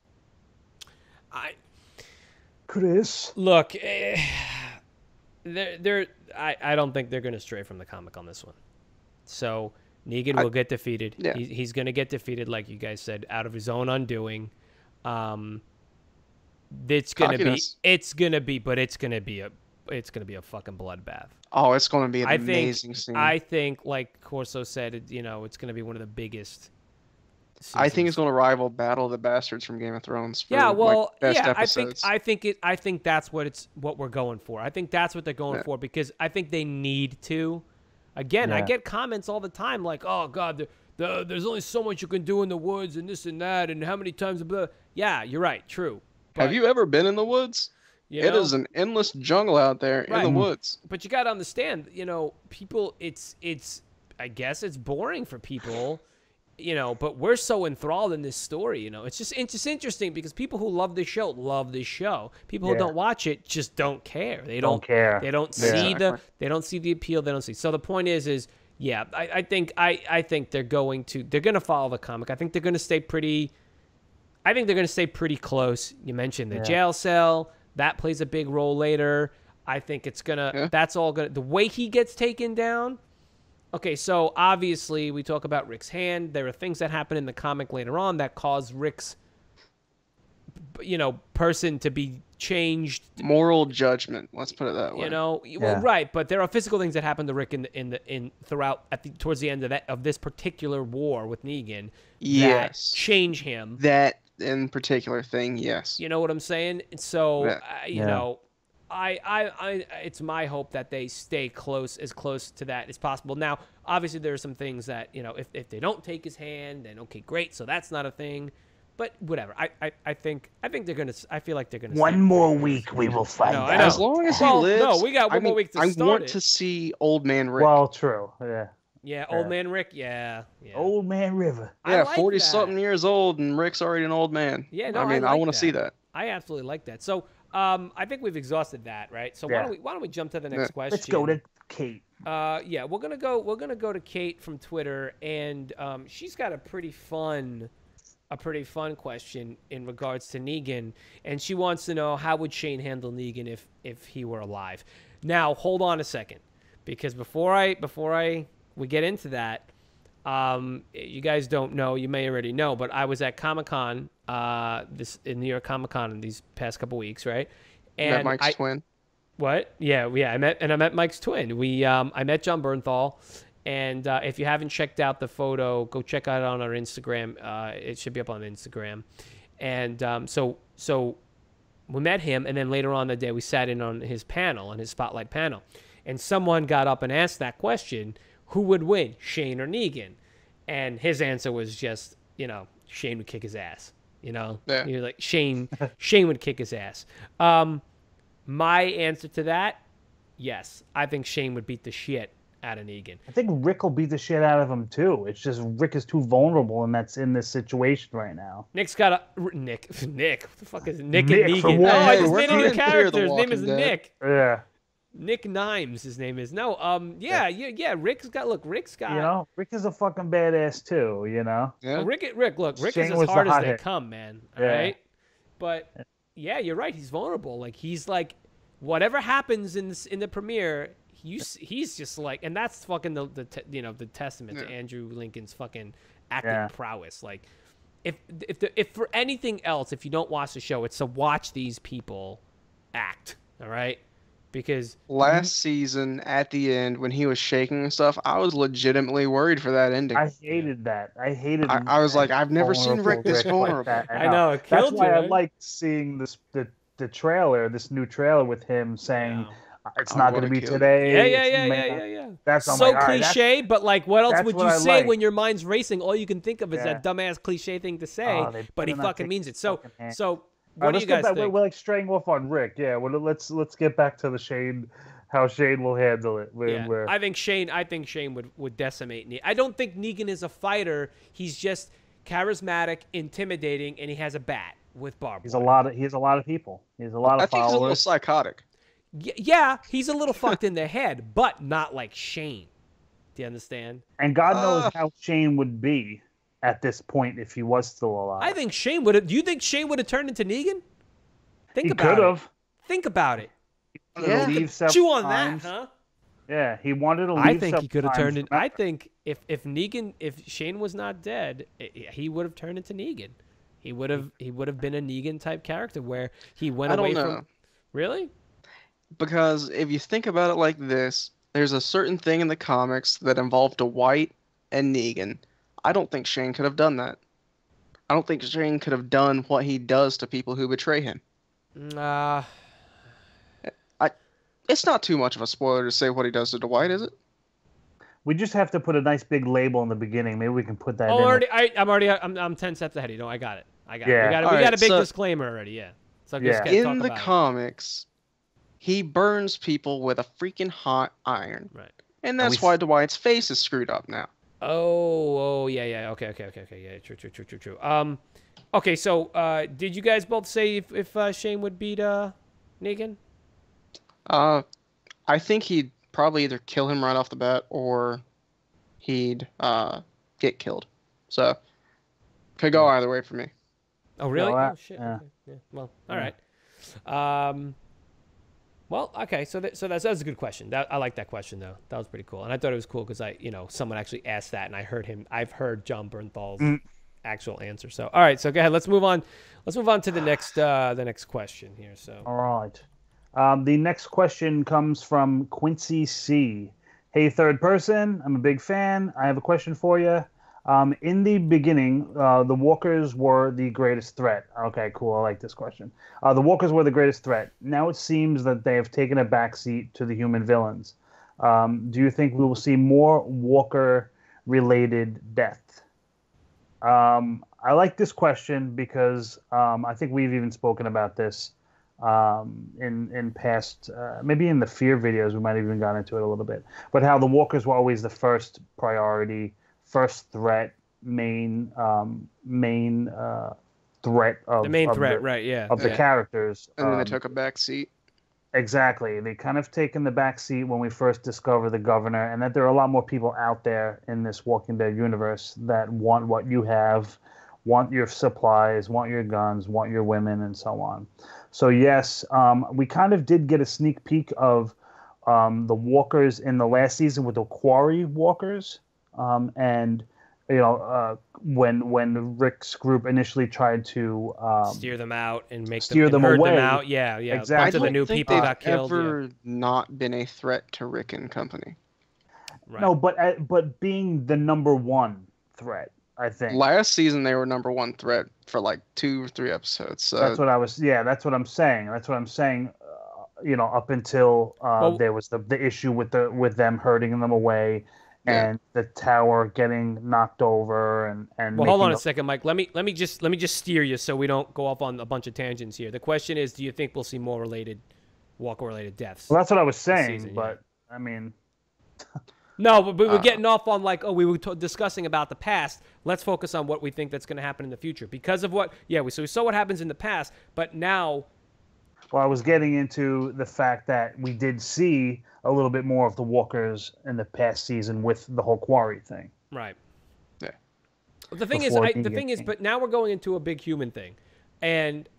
I Chris. look. Eh, they're they're. I I don't think they're going to stray from the comic on this one. So Negan I- will get defeated. Yeah. He's he's going to get defeated, like you guys said, out of his own undoing. Um, it's gonna Cockiness. be. It's gonna be, but it's gonna be a. It's gonna be a fucking bloodbath. Oh, it's going to be an I think. amazing scene. I think, like Corso said, it, you know, it's gonna be one of the biggest. I think seasons. it's going to rival Battle of the Bastards from Game of Thrones. For, Yeah, well, like, best yeah, I think episodes. I think it. I think that's what it's what we're going for. I think that's what they're going Yeah. for because I think they need to. Again, I Yeah. get comments all the time like, "Oh God, the, the, there's only so much you can do in the woods and this and that, and how many times?" Blah. Yeah, you're right. True. Have you ever been in the woods? You It know? is an endless jungle out there in Right. the woods. But you got to understand, you know, people. It's it's. I guess it's boring for people. You know, but we're so enthralled in this story. You know, it's just it's just interesting because people who love this show love this show. People Yeah. who don't watch it just don't care. They don't, Don't care. They don't Yeah. see the Exactly. they don't see the appeal. They don't see. So the point is, is yeah, I, I think I I think they're going to they're going to follow the comic. I think they're going to stay pretty. I think they're going to stay pretty close. You mentioned the Yeah. jail cell that plays a big role later. I think it's gonna. Yeah. That's all gonna. The way he gets taken down. Okay, so obviously we talk about Rick's hand. There are things that happen in the comic later on that cause Rick's you know, person to be changed. Moral judgment. Let's put it that way. You know, Yeah. well, right, but there are physical things that happen to Rick in the, in the in throughout at the towards the end of that of this particular war with Negan. Yes. That change him. That in particular thing, yes. You know what I'm saying? So, Yeah. uh, you Yeah. know, I, I, I, it's my hope that they stay close, as close to that as possible. Now, obviously, there are some things that, you know, if, if they don't take his hand, then okay, great. So that's not a thing. But whatever. I, I, I think, I think they're gonna. I feel like they're gonna. One more week, we will find I know, I out. know. As long as he Well, lives. no, we got one I more mean, week to I start want it. to see Old Man Rick. Well, true. Yeah. Yeah, old Yeah. man Rick. Yeah, yeah. Old Man River. I yeah, like forty that. something years old, and Rick's already an old man. Yeah, no, I mean, I, I, like want to see that. that. I absolutely like that. So, um, I think we've exhausted that, right? So why Yeah. don't we why don't we jump to the next Yeah. question? Let's go to Kate. Uh, yeah, we're gonna go. We're gonna go to Kate from Twitter, and um, she's got a pretty fun, a pretty fun question in regards to Negan, and she wants to know how would Shane handle Negan if if he were alive. Now, hold on a second, because before I before I we get into that, um, you guys don't know, you may already know, but I was at Comic-Con, uh, this in New York Comic Con in these past couple weeks, right? That Mike's I, twin. What? Yeah, yeah. I met and I met Mike's twin. We um, I met John Bernthal, and uh, if you haven't checked out the photo, go check out it on our Instagram. Uh, it should be up on Instagram. And um, so so we met him, and then later on the day we sat in on his panel, on his spotlight panel, and someone got up and asked that question: who would win, Shane or Negan? And his answer was just, you know, Shane would kick his ass. You know, Yeah. you're like Shane. Shane would kick his ass. Um, my answer to that, yes, I think Shane would beat the shit out of Negan. I think Rick will beat the shit out of him too. It's just Rick is too vulnerable, and that's in this situation right now. Nick's got a Nick. Nick. What the fuck is it? Nick, Nick and from Negan? Walking Oh, I Dead. just We're made up a getting Fear the character. His name Walking is Dead. Nick. Yeah. Nick Nimes. His name is. No. Um. Yeah. Yeah. Yeah. Rick's got. Look. Rick's got. You know, Rick is a fucking badass too. You know. Yeah. Rick. Rick. Look. Rick Shane is as was the hard as hot they hit. come, man. All Yeah. right. But yeah, you're right. He's vulnerable. Like he's like, whatever happens in this, in the premiere, you s- he's just like, and that's fucking the the te- you know the testament to Yeah. Andrew Lincoln's fucking acting Yeah. prowess. Like, if if the, if for anything else, if you don't watch the show, it's to watch these people act. All right, because Last season, at the end, when he was shaking and stuff, I was legitimately worried for that ending. I hated that. I hated. I- I was like, I've never seen Rick this vulnerable. that. I know, it killed That's why you, I right? liked seeing this the the trailer, this new trailer with him saying Yeah. it's I not going wanna to be kill you. today. yeah, yeah, it's yeah, may yeah, not- yeah, yeah. That's I'm so like, all right, that's- cliche, but like, what else that's would what you I say like. when your mind's racing? All you can think of is Yeah. that dumbass cliche thing to say, Oh, they but he better not fucking take means it. So, fucking hand. so All what right, do let's you get guys back. We're, think? we're like straying off on Rick. Yeah, well, let's let's get back to the Shane, how Shane will handle it. We're, Yeah, we're, I think Shane. I think Shane would would decimate Negan. I don't think Negan is a fighter. He's just charismatic, intimidating, and he has a bat with barbed he's a wire. lot of he has a lot of people. He has a lot I of think he's a little followers. psychotic. Y- yeah, he's a little fucked in the head, but not like Shane. Do you understand? And God knows Uh. how Shane would be at this point if he was still alive. I think Shane would have. Do you think Shane would have turned into Negan? Think he about could it. have. Think about it. Yeah. Leave several Chew on times. that, huh? Yeah, he wanted to leave. I think he several could have times. turned in. I Remember? think if if Negan, if Shane was not dead, i- i- he would have turned into Negan. He would have he would have been a Negan type character where he went I away don't know. from. Really? Because if you think about it like this, there's a certain thing in the comics that involved Dwight and Negan. I don't think Shane could have done that. I don't think Shane could have done what he does to people who betray him. Uh, It's not too much of a spoiler to say what he does to Dwight, is it? We just have to put a nice big label in the beginning. Maybe we can put that oh, in. already. I, I'm already. I'm, I'm ten steps ahead. You know, I got it. I got it. Yeah. We got, it. we Alright, got a big so- disclaimer already. Yeah. So Yeah. just gotta talk In the about it. comics, he burns people with a freaking hot iron. Right. And that's we why s- Dwight's face is screwed up now. Oh, oh, yeah, yeah. Okay, okay, okay, okay. Yeah, true, true, true, true, true. Um, okay. So, uh, did you guys both say if, if uh, Shane would beat uh, Negan? Uh, I think he'd probably either kill him right off the bat or he'd uh, get killed. So, could go either way for me. Oh, really? I- oh, shit. yeah. Okay. Yeah. Well, all Yeah. right. Um, well, okay. So, that, so that's that's a good question. That, I like that question though. That was pretty cool, and I thought it was cool because I, you know, someone actually asked that, and I heard him. I've heard John Bernthal's Mm. actual answer. So, all right. So go ahead. Let's move on. Let's move on to the next uh, the next question here. So, all right. Um, the next question comes from Quincy C. Hey, third person. I'm a big fan. I have a question for you. Um, in the beginning, uh, the walkers were the greatest threat. Okay, cool. I like this question. Uh, the walkers were the greatest threat. Now it seems that they have taken a backseat to the human villains. Um, do you think we will see more walker-related death? Um, I like this question because um, I think we've even spoken about this um, in in past, uh, maybe in the fear videos. We might have even gone into it a little bit. But how the walkers were always the first priority, first threat, main um, main uh, threat of the main of threat, the, right? Yeah, of yeah. the characters. And then um, they took a back seat. Exactly. They kind of taken the back seat when we first discover the governor, and that there are a lot more people out there in this Walking Dead universe that want what you have, want your supplies, want your guns, want your women, and so on. So yes, um, we kind of did get a sneak peek of um, the walkers in the last season with the quarry walkers, um, and you know uh, when when Rick's group initially tried to um, steer them out and make steer them, them and herd away. them out. Yeah, yeah. Exactly. A I bunch of the don't new think people they've got killed. ever Yeah. not been a threat to Rick and company. Right. No, but uh, but being the number one threat, I think. Last season, they were number one threat for like two or three episodes. So That's what I was. Yeah, that's what I'm saying. That's what I'm saying. Uh, you know, up until uh, Well- there was the the issue with the with them herding them away, Yeah. and the tower getting knocked over, and and Well, hold making on a the- second, Mike. Let me let me just let me just steer you so we don't go off on a bunch of tangents here. The question is, do you think we'll see more related walker-related deaths? Well, that's what I was saying, season, but I mean, No, but, but we're Uh, getting off on like, oh, we were t- discussing about the past. Let's focus on what we think that's going to happen in the future because of what. Yeah, we so we saw what happens in the past, but now. well, I was getting into the fact that we did see a little bit more of the walkers in the past season with the whole quarry thing. Right. Yeah. But the thing is, Before I, the Negan thing is, came. but now we're going into a big human thing, and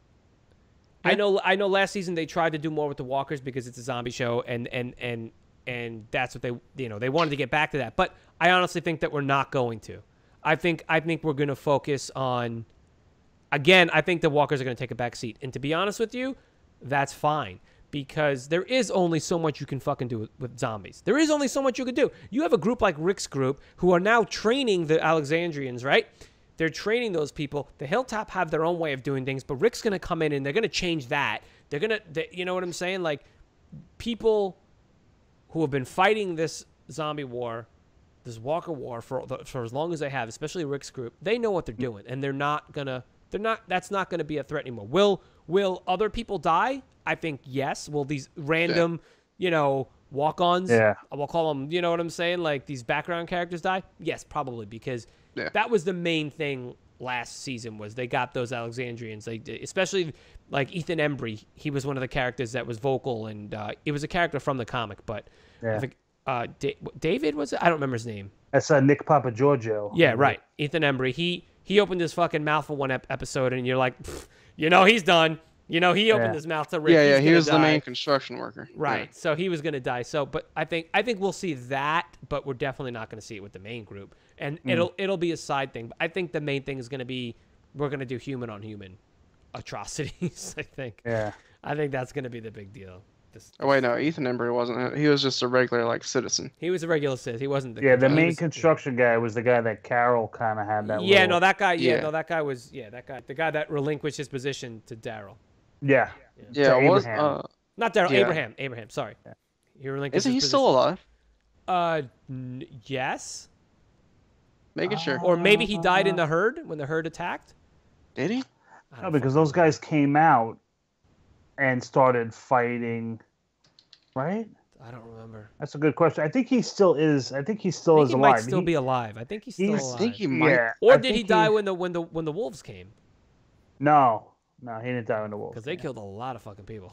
I know, I know. Last season they tried to do more with the walkers because it's a zombie show, and and and and that's what they, you know, they wanted to get back to that. But I honestly think that we're not going to. I think I think we're going to focus on. Again, I think the walkers are going to take a back seat, and to be honest with you, that's fine. Because there is only so much you can fucking do with, with zombies. There is only so much you can do. You have a group like Rick's group who are now training the Alexandrians, right? They're training those people. The Hilltop have their own way of doing things, but Rick's going to come in and they're going to change that. They're going to, you know what I'm saying? Like, people who have been fighting this zombie war, this walker war for, for as long as they have, especially Rick's group, they know what they're doing. And they're not going to, they're not, that's not going to be a threat anymore. Will, will other people die? I think yes. Will these random, yeah. you know, walk-ons, Yeah. we'll call them, you know what I'm saying, like these background characters die? Yes, probably, because Yeah. that was the main thing last season was they got those Alexandrians. They, especially like Ethan Embry, he was one of the characters that was vocal, and uh, it was a character from the comic, but Yeah. I think uh, da- David was it? I don't remember his name. That's uh, Nick Papagiorgio. Yeah, right. Ethan Embry. He he opened his fucking mouth for one ep- episode, and you're like, you know, he's done. You know, he opened Yeah. his mouth to Rick. yeah, yeah, He's he gonna was the die. main construction worker. Right. So he was going to die. So, but I think I think we'll see that, but we're definitely not going to see it with the main group, and Mm. it'll it'll be a side thing. But I think the main thing is going to be we're going to do human on human atrocities. I think. Yeah. I think that's going to be the big deal. This, Oh wait, no, Ethan Embry wasn't. He was just a regular like citizen. he was a regular citizen. He wasn't the Yeah, the he main was- construction guy was the guy that Carol kind of had that. Yeah, little... no, that guy. Yeah, Yeah. no, that guy was. Yeah, that guy. The guy that relinquished his position to Daryl. Yeah. Yeah, To it was. Abraham. Uh, Not Daryl. Yeah. Abraham. Abraham. Sorry. He relinquished. isn't he his still alive? alive? Uh, n- yes. Making sure. Or maybe he died in the herd when the herd attacked. Did he? I No, don't because those guys came out and started fighting, right? I don't remember. That's a good question. I think he still is. I think he I still think is he alive. might still He- be alive. I think he's still he's- alive. I think he might. Yeah. Or I did he think die when the when the when the wolves came? No, no, he didn't die when the wolves. Because they came. killed a lot of fucking people.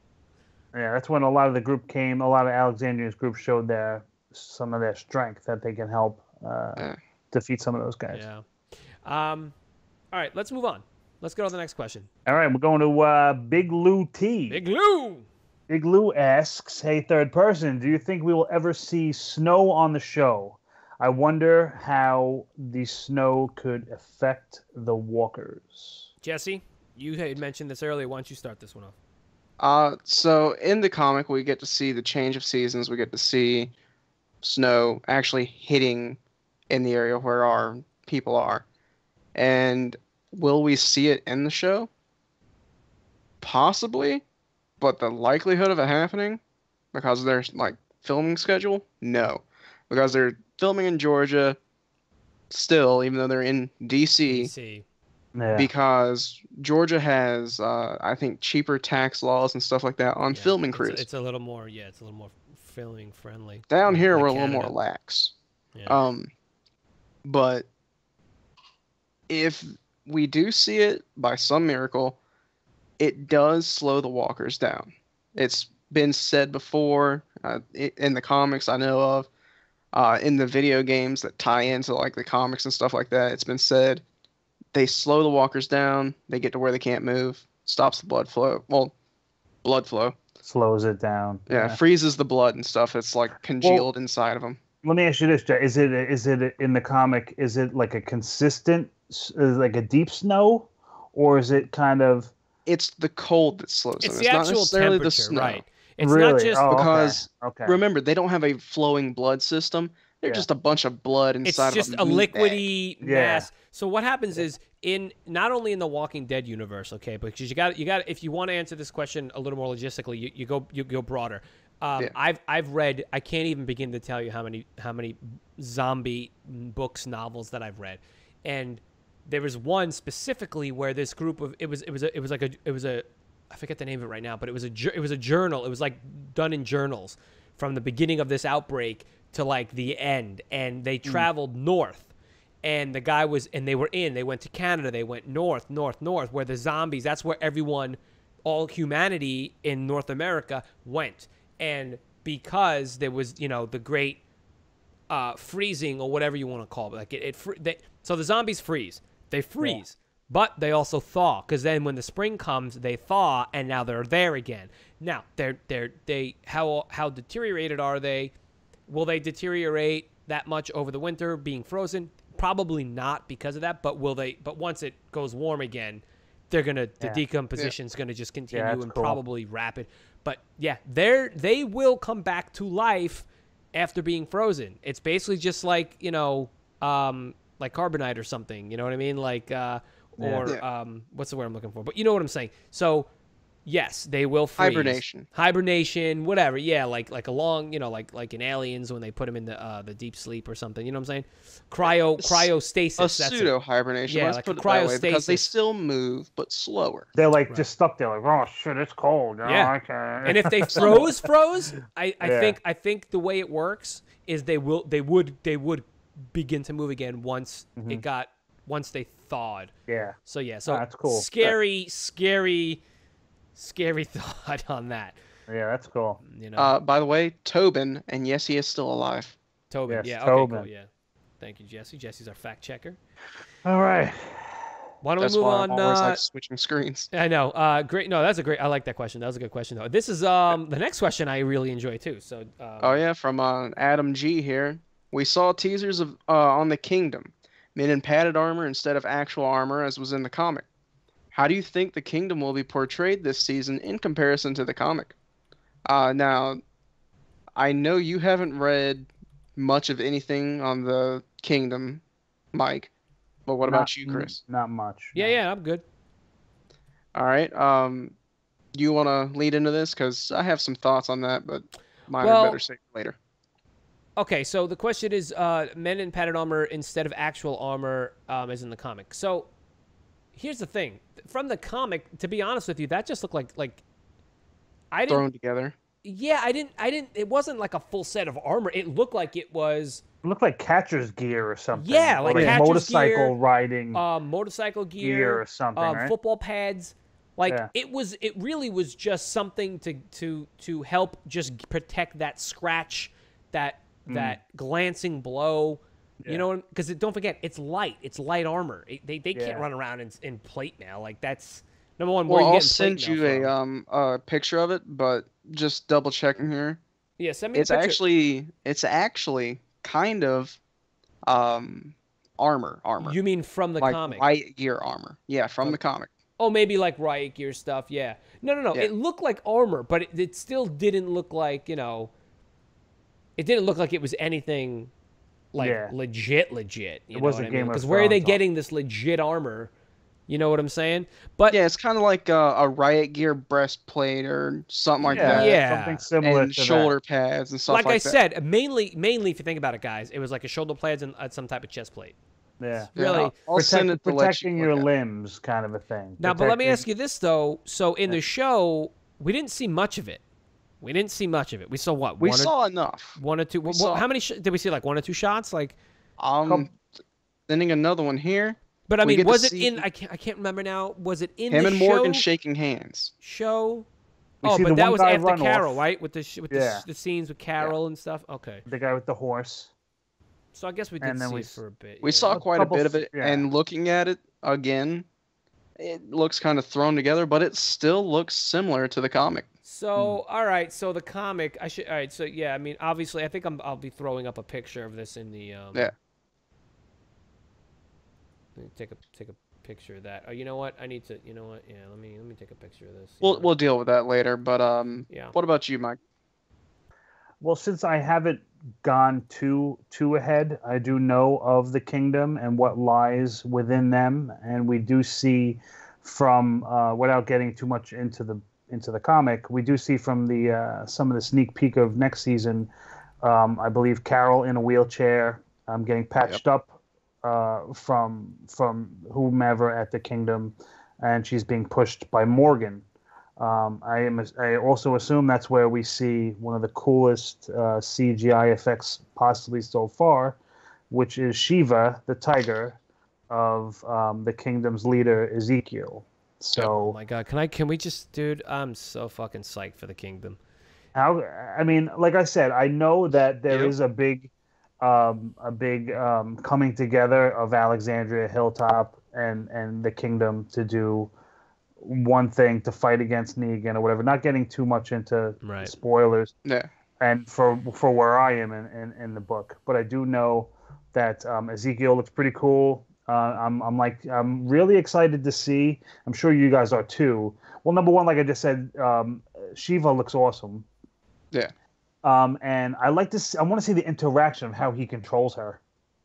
Yeah, that's when a lot of the group came. A lot of Alexandria's group showed their some of their strength that they can help uh, Yeah. defeat some of those guys. Yeah. Um. All right. Let's move on. Let's go to the next question. All right, we're going to uh, Big Lou T. Big Lou. Big Lou asks, "Hey, third person, do you think we will ever see snow on the show? I wonder how the snow could affect the walkers. Jesse, you had mentioned this earlier. Why don't you start this one off? Uh, so in the comic, we get to see the change of seasons. We get to see snow actually hitting in the area where our people are. And will we see it in the show? Possibly, but the likelihood of it happening, because of their like filming schedule, no, because they're filming in Georgia still, even though they're in D C. D C. Yeah. Because Georgia has, uh, I think, cheaper tax laws and stuff like that on Yeah, filming it's, crews. it's a little more, yeah, it's a little more filming friendly. Down like, here, like we're a Canada. little more lax. Yeah. Um, but if we do see it by some miracle, it does slow the walkers down. It's been said before uh, in the comics I know of, uh, in the video games that tie into like the comics and stuff like that. It's been said they slow the walkers down. They get to where they can't move. Stops the blood flow. Well, blood flow. Slows it down. Yeah, Yeah. freezes the blood and stuff. It's like congealed Well, inside of them. Let me ask you this, Jay. Is it is it in the comic? Is it like a consistent, s- uh, like a deep snow, or is it kind of It's the cold that slows It's them. the not actual necessarily temperature, the snow. right? It's really? not just Oh, okay. because okay. Remember, they don't have a flowing blood system. They're Yeah. just a bunch of blood it's inside just of a a meat bag. liquidy Yeah. mass. So what happens is in not only in the Walking Dead universe, okay, because you got you got if you want to answer this question a little more logistically, you, you go you go broader. Um, Yeah. I've I've read I can't even begin to tell you how many how many zombie books novels that I've read, and there was one specifically where this group of it was it was a, it was like a it was a I forget the name of it right now, but it was a ju- it was a journal. It was like done in journals from the beginning of this outbreak to like the end, and they traveled north. And the guy was, and they were in. They went to Canada. They went north, north, north, where the zombies. That's where everyone, all humanity in North America went. And because there was, you know, the great uh, freezing or whatever you want to call it, like it, it fr- they, so the zombies freeze. They freeze, but they also thaw. Because then when the spring comes, they thaw, and now they're there again. Now they're they're they how how deteriorated are they? Will they deteriorate that much over the winter, being frozen? Probably not because of that, but will they? But once it goes warm again, they're gonna the Yeah. decomposition's gonna just continue that's and cool. probably rapid. But yeah, they're they will come back to life after being frozen. It's basically just like you know, um, like carbonite or something. You know what I mean? Like uh, or Yeah. um, what's the word I'm looking for? But you know what I'm saying. So yes, they will freeze. Hibernation. Hibernation, whatever. Yeah, like like a long, you know, like like in Aliens when they put them in the uh, the deep sleep or something. You know what I'm saying? Cryo cryostasis. A that's it. pseudo hibernation. Yeah, Let's like put a it that way because they cryostasis. still move, but slower. They're like Right. just stuck there, like, oh shit, it's cold. Oh, Yeah. okay. And if they froze, froze, I, I Yeah. think I think the way it works is they will they would they would begin to move again once it got once they thawed. yeah, So yeah, so Oh, that's cool. scary, scary, scary thought on that. yeah, that's cool. You know, Uh, by the way, Tobin, and yes, he is still alive. Tobin. yes, yeah, okay, Tobin. cool. Yeah, thank you, Jesse. Jesse's our fact checker. All right. Why don't That's we move why on? I'm always uh, like switching screens. I know. Uh, great. No, that's a great. I like that question. That was a good question, though. This is um the next question I really enjoy too. So. Um, Oh yeah, from uh, Adam G here. We saw teasers of uh, on the Kingdom, men in padded armor instead of actual armor, as was in the comic. How do you think the Kingdom will be portrayed this season in comparison to the comic? Uh, now, I know you haven't read much of anything on the Kingdom, Mike. But what Not- about you, Chris? Not much. Yeah, no. yeah, I'm good. All right. Um, do you want to lead into this? Because I have some thoughts on that, but mine Well- are better saved for later. Okay, so the question is, uh, men in padded armor instead of actual armor, um, as in the comic. So, here's the thing: from the comic, to be honest with you, that just looked like like I didn't. Thrown together. Yeah, I didn't. I didn't. It wasn't like a full set of armor. It looked like it was It looked like catcher's gear or something. Yeah, Or like like catcher's motorcycle gear, riding uh, motorcycle gear, gear or something, uh, right? football pads. Like Yeah. it was. It really was just something to to to help just protect that scratch, that that glancing blow. Yeah. You know, because don't forget, it's light. It's light armor. It, they they Yeah. can't run around in, in plate mail. Like that's number one. Where Well, you I'll getting send plate you mail a from? um a picture of it, but just double checking here. Yeah, send me. It's the picture. actually it's actually kind of um, armor, armor. You mean from the like comic? riot gear armor. Yeah, from the comic. Oh, maybe like riot gear stuff. Yeah. No, no, no. Yeah. It looked like armor, but it, it still didn't look like, you know, it didn't look like it was anything like Yeah. legit, legit. You It know was what a I Game mean? of Because where are they Thrones getting this legit armor? You know what I'm saying? But Yeah, it's kind of like a, a riot gear breastplate or something like yeah, that. Yeah. something similar And to shoulder that. pads and stuff like, like, I that. said, mainly, mainly if you think about it, guys, it was like a shoulder pads and uh, some type of chest plate. Yeah. Yeah, Really. I'll, I'll Protect, send it to let protecting you your look at. limbs, kind of a thing. Now, but let me Protecting- ask you this though. So in the show, we didn't see much of it. We didn't see much of it. We saw what? We one saw or, enough. one or two. What, saw- how many sh- did we see? Like one or two shots? Like, I'm Couple- sending another one here. but I We mean, get to was it see in? I can't. I can't remember now. Was it in Him the and show? Morgan shaking hands. show. We Oh, see but the that one was guy after run Carol, off. right? With the sh- with the, Yeah. s- the scenes with Carol and stuff. Okay, the guy with the horse. so I guess we did And then see we it s- for a bit. We yeah. saw A quite a couple bit of s- it, yeah. and looking at it again, it looks kind of thrown together, but it still looks similar to the comic. So all right, so the comic. I should. All right, so yeah, I mean, obviously, I think I'm. I'll be throwing up a picture of this in the. Um, Yeah. Let me take a take a picture of that. Oh, you know what? I need to. You know what? Yeah, let me let me take a picture of this. You We'll know? we'll deal with that later. But um, Yeah. what about you, Mike? Well, since I haven't gone too too ahead, I do know of the kingdom and what lies within them, and we do see from uh, without getting too much into the into the comic, we do see from the uh, some of the sneak peek of next season. Um, I believe Carol in a wheelchair, um, getting patched up uh, from from whomever at the kingdom, and she's being pushed by Morgan. Um, I am. I also assume that's where we see one of the coolest uh, C G I effects possibly so far, which is Shiva, the tiger, of um, the kingdom's leader Ezekiel. Oh So my god, can I? Can we just, dude? I'm so fucking psyched for the kingdom. how? I mean, like I said, I know that there Yep. is a big, um, a big um, coming together of Alexandria, Hilltop, and and the kingdom to do one thing to fight against Negan or whatever. Not getting too much into Right. spoilers. Yeah. And for for where I am in, in, in the book, but I do know that um, Ezekiel looks pretty cool. Uh, I'm I'm like I'm really excited to see. I'm sure you guys are too. Well, number one, like I just said, um, Shiva looks awesome. Yeah. Um, and I like to. See, I want to see the interaction of how he controls her.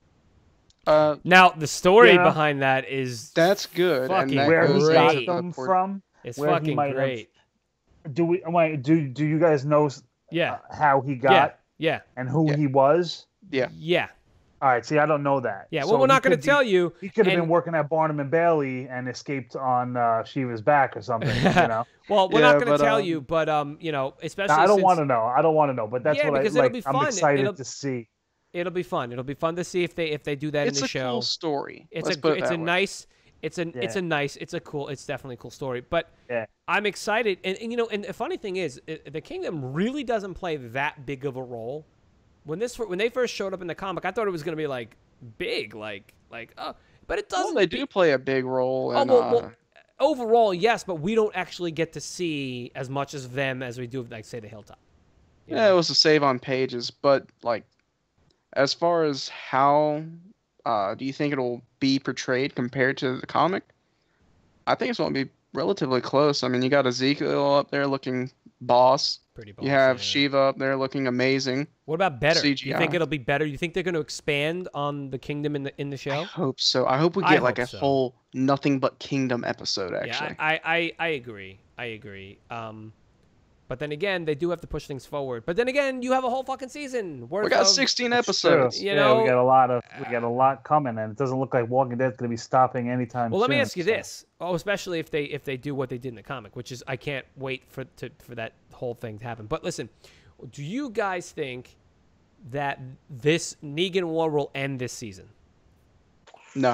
Uh, Now the story Yeah. behind that is that's good. Fucking and that Where he goes got great. into the them port- from. it's where he fucking might have- great. Do we? Wait, do do you guys know Yeah, how he yeah, got yeah, and who Yeah. he was? Yeah. yeah, All right. See, I don't know that. yeah. So Well, we're he not going to could be- tell you. He could have and- been working at Barnum and Bailey and escaped on uh, Shiva's back or something. You know, Well, we're Yeah, not going to but, tell um, you, but um, you know, especially Now, I don't since want to know. I don't want to know. But that's Yeah, what because I it'll like. be I'm fun. excited It'll- to see. it'll be fun. It'll be fun to see if they if they do that It's in the a show. cool story. It's Let's a put it it's that a way. nice it's a it's Yeah. a nice it's a cool it's definitely a cool story. But Yeah. I'm excited, and, and you know, and the funny thing is, it, the kingdom really doesn't play that big of a role. When this when they first showed up in the comic, I thought it was going to be like big, like like oh, but it doesn't. Well, they be- do play a big role. Oh, In, well, uh, well, overall, yes, but we don't actually get to see as much as them as we do, like say, the Hilltop. You yeah, know? it was a save on pages, but like, as far as how uh, do you think it'll be portrayed compared to the comic? I think it's going to be relatively close. I mean, you got Ezekiel up there looking boss. Pretty. You have yeah. Shiva up there looking amazing. What about better? Do you C G I. think it'll be better? You think they're going to expand on the kingdom in the in the I show? hope so. I hope we I get like hope a so. full nothing but kingdom episode. Actually, Yeah, I, I, I agree. I agree. Um, but then again, they do have to push things forward. But then again, you have a whole fucking season. Worth we got of- sixteen It's episodes. true. You yeah, know, we got a lot of we got a lot coming, and it doesn't look like Walking Dead's going to be stopping anytime Well, let soon. me ask you so. this. Oh, especially if they if they do what they did in the comic, which is I can't wait for to, for that whole thing to happen. But listen, do you guys think that this Negan war will end this season? No,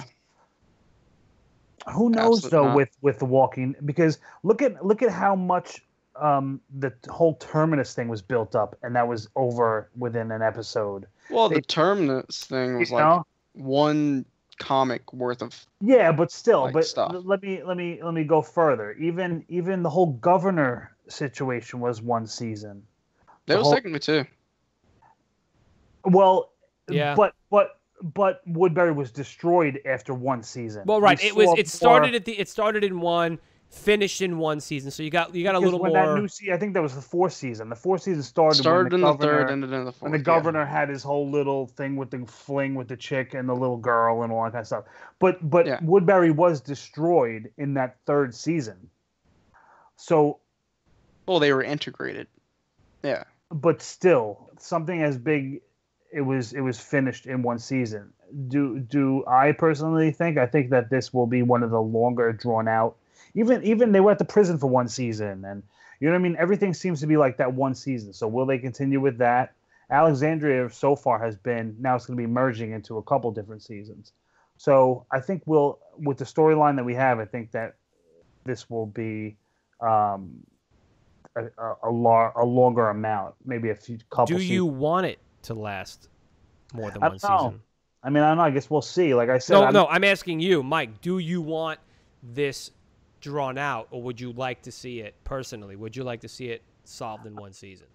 Who knows Absolutely though not. with with the Walking, because look at look at how much um, the whole Terminus thing was built up, and that was over within an episode. well, They- the Terminus thing was You like know? one comic worth of. Yeah, but still, like but stuff. let me let me let me go further. Even even the whole governor situation was one season. There The was whole- technically two. Well, Yeah. but but but Woodbury was destroyed after one season. Well, right. We It was. saw It started more- at the. It started in one, finished in one season. So you got you got a because little when more. that new season, I think that was the fourth season. The fourth season started, Started when the in the governor, third, ended in the fourth. when the yeah. governor had his whole little thing with the fling with the chick and the little girl and all that kind of stuff. But but Yeah. Woodbury was destroyed in that third season. So, Well, they were integrated. Yeah. but still, something as big, it was it was finished in one season. Do do I personally think? I think that this will be one of the longer drawn out. Even even they were at the prison for one season, and you know what I mean. Everything seems to be like that one season. So will they continue with that? Alexandria so far has been, now it's going to be merging into a couple different seasons. So I think we'll, with the storyline that we have, I think that this will be um, a a, a, lar- a longer amount, maybe a few couple. Do you seasons. want it to last more than I one don't know. season? I mean, I don't know. I guess we'll see. Like I said, No, I'm, no. I'm asking you, Mike. Do you want this drawn out, or would you like to see it personally? Would you like to see it solved in one season?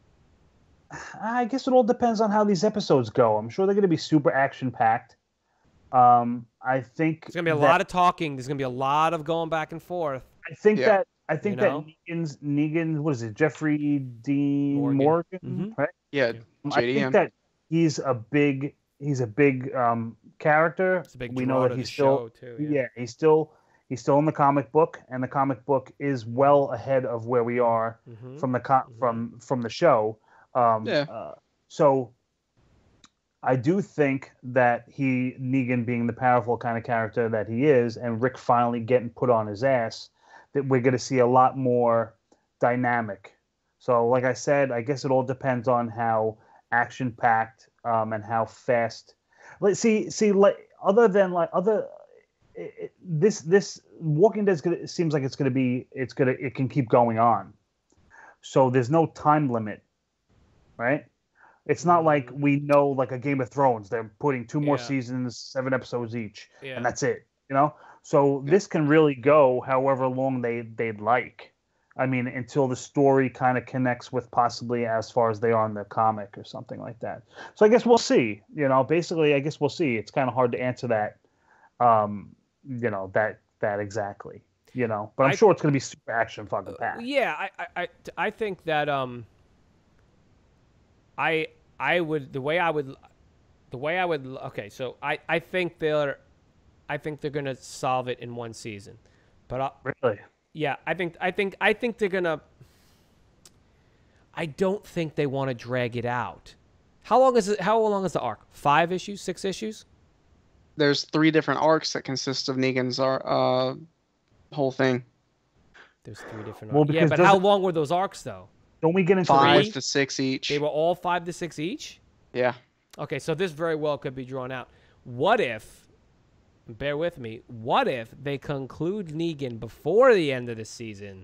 I guess it all depends on how these episodes go. I'm sure they're going to be super action packed. Um, I think There's gonna be a that, lot of talking. There's gonna be a lot of going back and forth. I think Yeah. that I think You know? that Negan's Negan, what is it, Jeffrey Dean Morgan. Morgan, Mhm. right? Yeah. Um, I J D think M. that he's a big he's a big um, character. It's a big we draw know to that the he's still show too. yeah. Yeah. he's still he's still in the comic book, and the comic book is well ahead of where we are Mhm. from the co- from from the show. Um, Yeah. uh, so I do think that he, Negan being the powerful kind of character that he is, and Rick finally getting put on his ass, that we're going to see a lot more dynamic. So, like I said, I guess it all depends on how action packed um, and how fast. Let's see, see, like other than like other. It, it, this this Walking Dead is gonna, it seems like it's going to be it's gonna it can keep going on. So there's no time limit, right? It's not like we know, like a Game of Thrones, they're putting two more Yeah. seasons, seven episodes each, Yeah. and that's it. You know, so Yeah. this can really go however long they they'd like. I mean, until the story kind of connects with possibly as far as they are in the comic or something like that. So I guess we'll see. You know, basically, I guess we'll see. It's kind of hard to answer that. Um, you know that that exactly. You know, but I'm I- sure it's going to be super action fucking packed. Yeah, I, I, I, I think that um, I, I would the way I would, the way I would. Okay, so I, I think they're, I think they're gonna solve it in one season, but I, Really. yeah, I think, I think, I think they're gonna. I don't think they want to drag it out. How long is it? How long is the arc? Five issues? Six issues? There's three different arcs that consist of Negan's ar- uh, whole thing. There's three different. Well, Arcs. Yeah, because but how doesn't- long were those arcs though? Don't we get into Five Three? to six each. They were all five to six each. Yeah. Okay, so this very well could be drawn out. What if, bear with me, what if they conclude Negan before the end of the season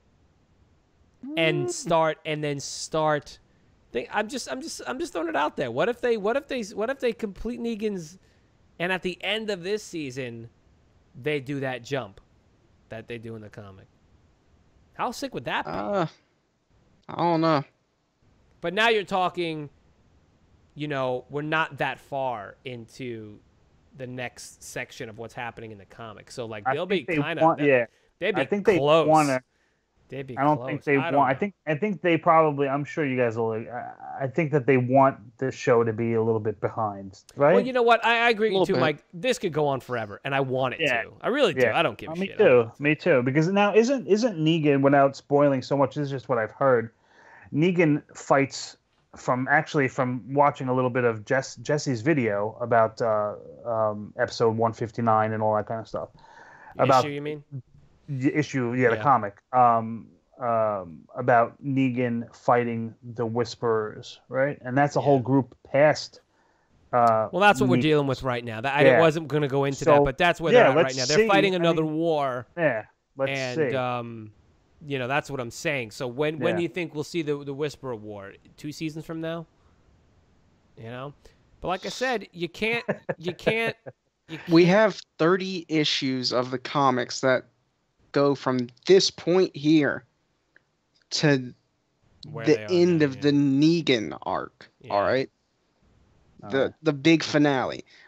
and start and then start think I'm just I'm just I'm just throwing it out there. What if they what if they what if they complete Negan's and at the end of this season they do that jump that they do in the comic? How sick would that be? Uh, I don't know. But now you're talking, you know, we're not that far into the next section of what's happening in the comic. So, like, I they'll be think they kind want, of, yeah. they'd be I think they close. want to. They'd be I don't close. think they I don't want. I know. think. I think they probably. I'm sure you guys will. I, I think that they want the show to be a little bit behind, right? Well, you know what? I, I agree with you Little too, bit. Mike. This could go on forever, and I want it Yeah. to. I really do. Yeah. I don't give a Uh, me shit. too. Me too. Because now isn't isn't Negan, without spoiling so much, this is just what I've heard. Negan fights from actually from watching a little bit of Jess, Jesse's video about uh, um, episode one fifty-nine and all that kind of stuff. The about issue, you mean? the issue, yeah, the Yeah. comic, um, um, about Negan fighting the Whisperers, right? And that's a whole Yeah. group past. Uh, Well, that's what we're Negan. dealing with right now. That, I Yeah. wasn't going to go into So, that, but that's where yeah, they're at right let's now. They're see. fighting I another mean, war, Yeah, let's and see. um, you know that's what I'm saying. So when when Yeah. do you think we'll see the the Whisperer War? Two seasons from now? You know, but like I said, you can't you can't. You We have thirty issues of the comics that go from this point here to Where the they are end now, of yeah. the Negan arc. Yeah. All right. The Alright. the big finale.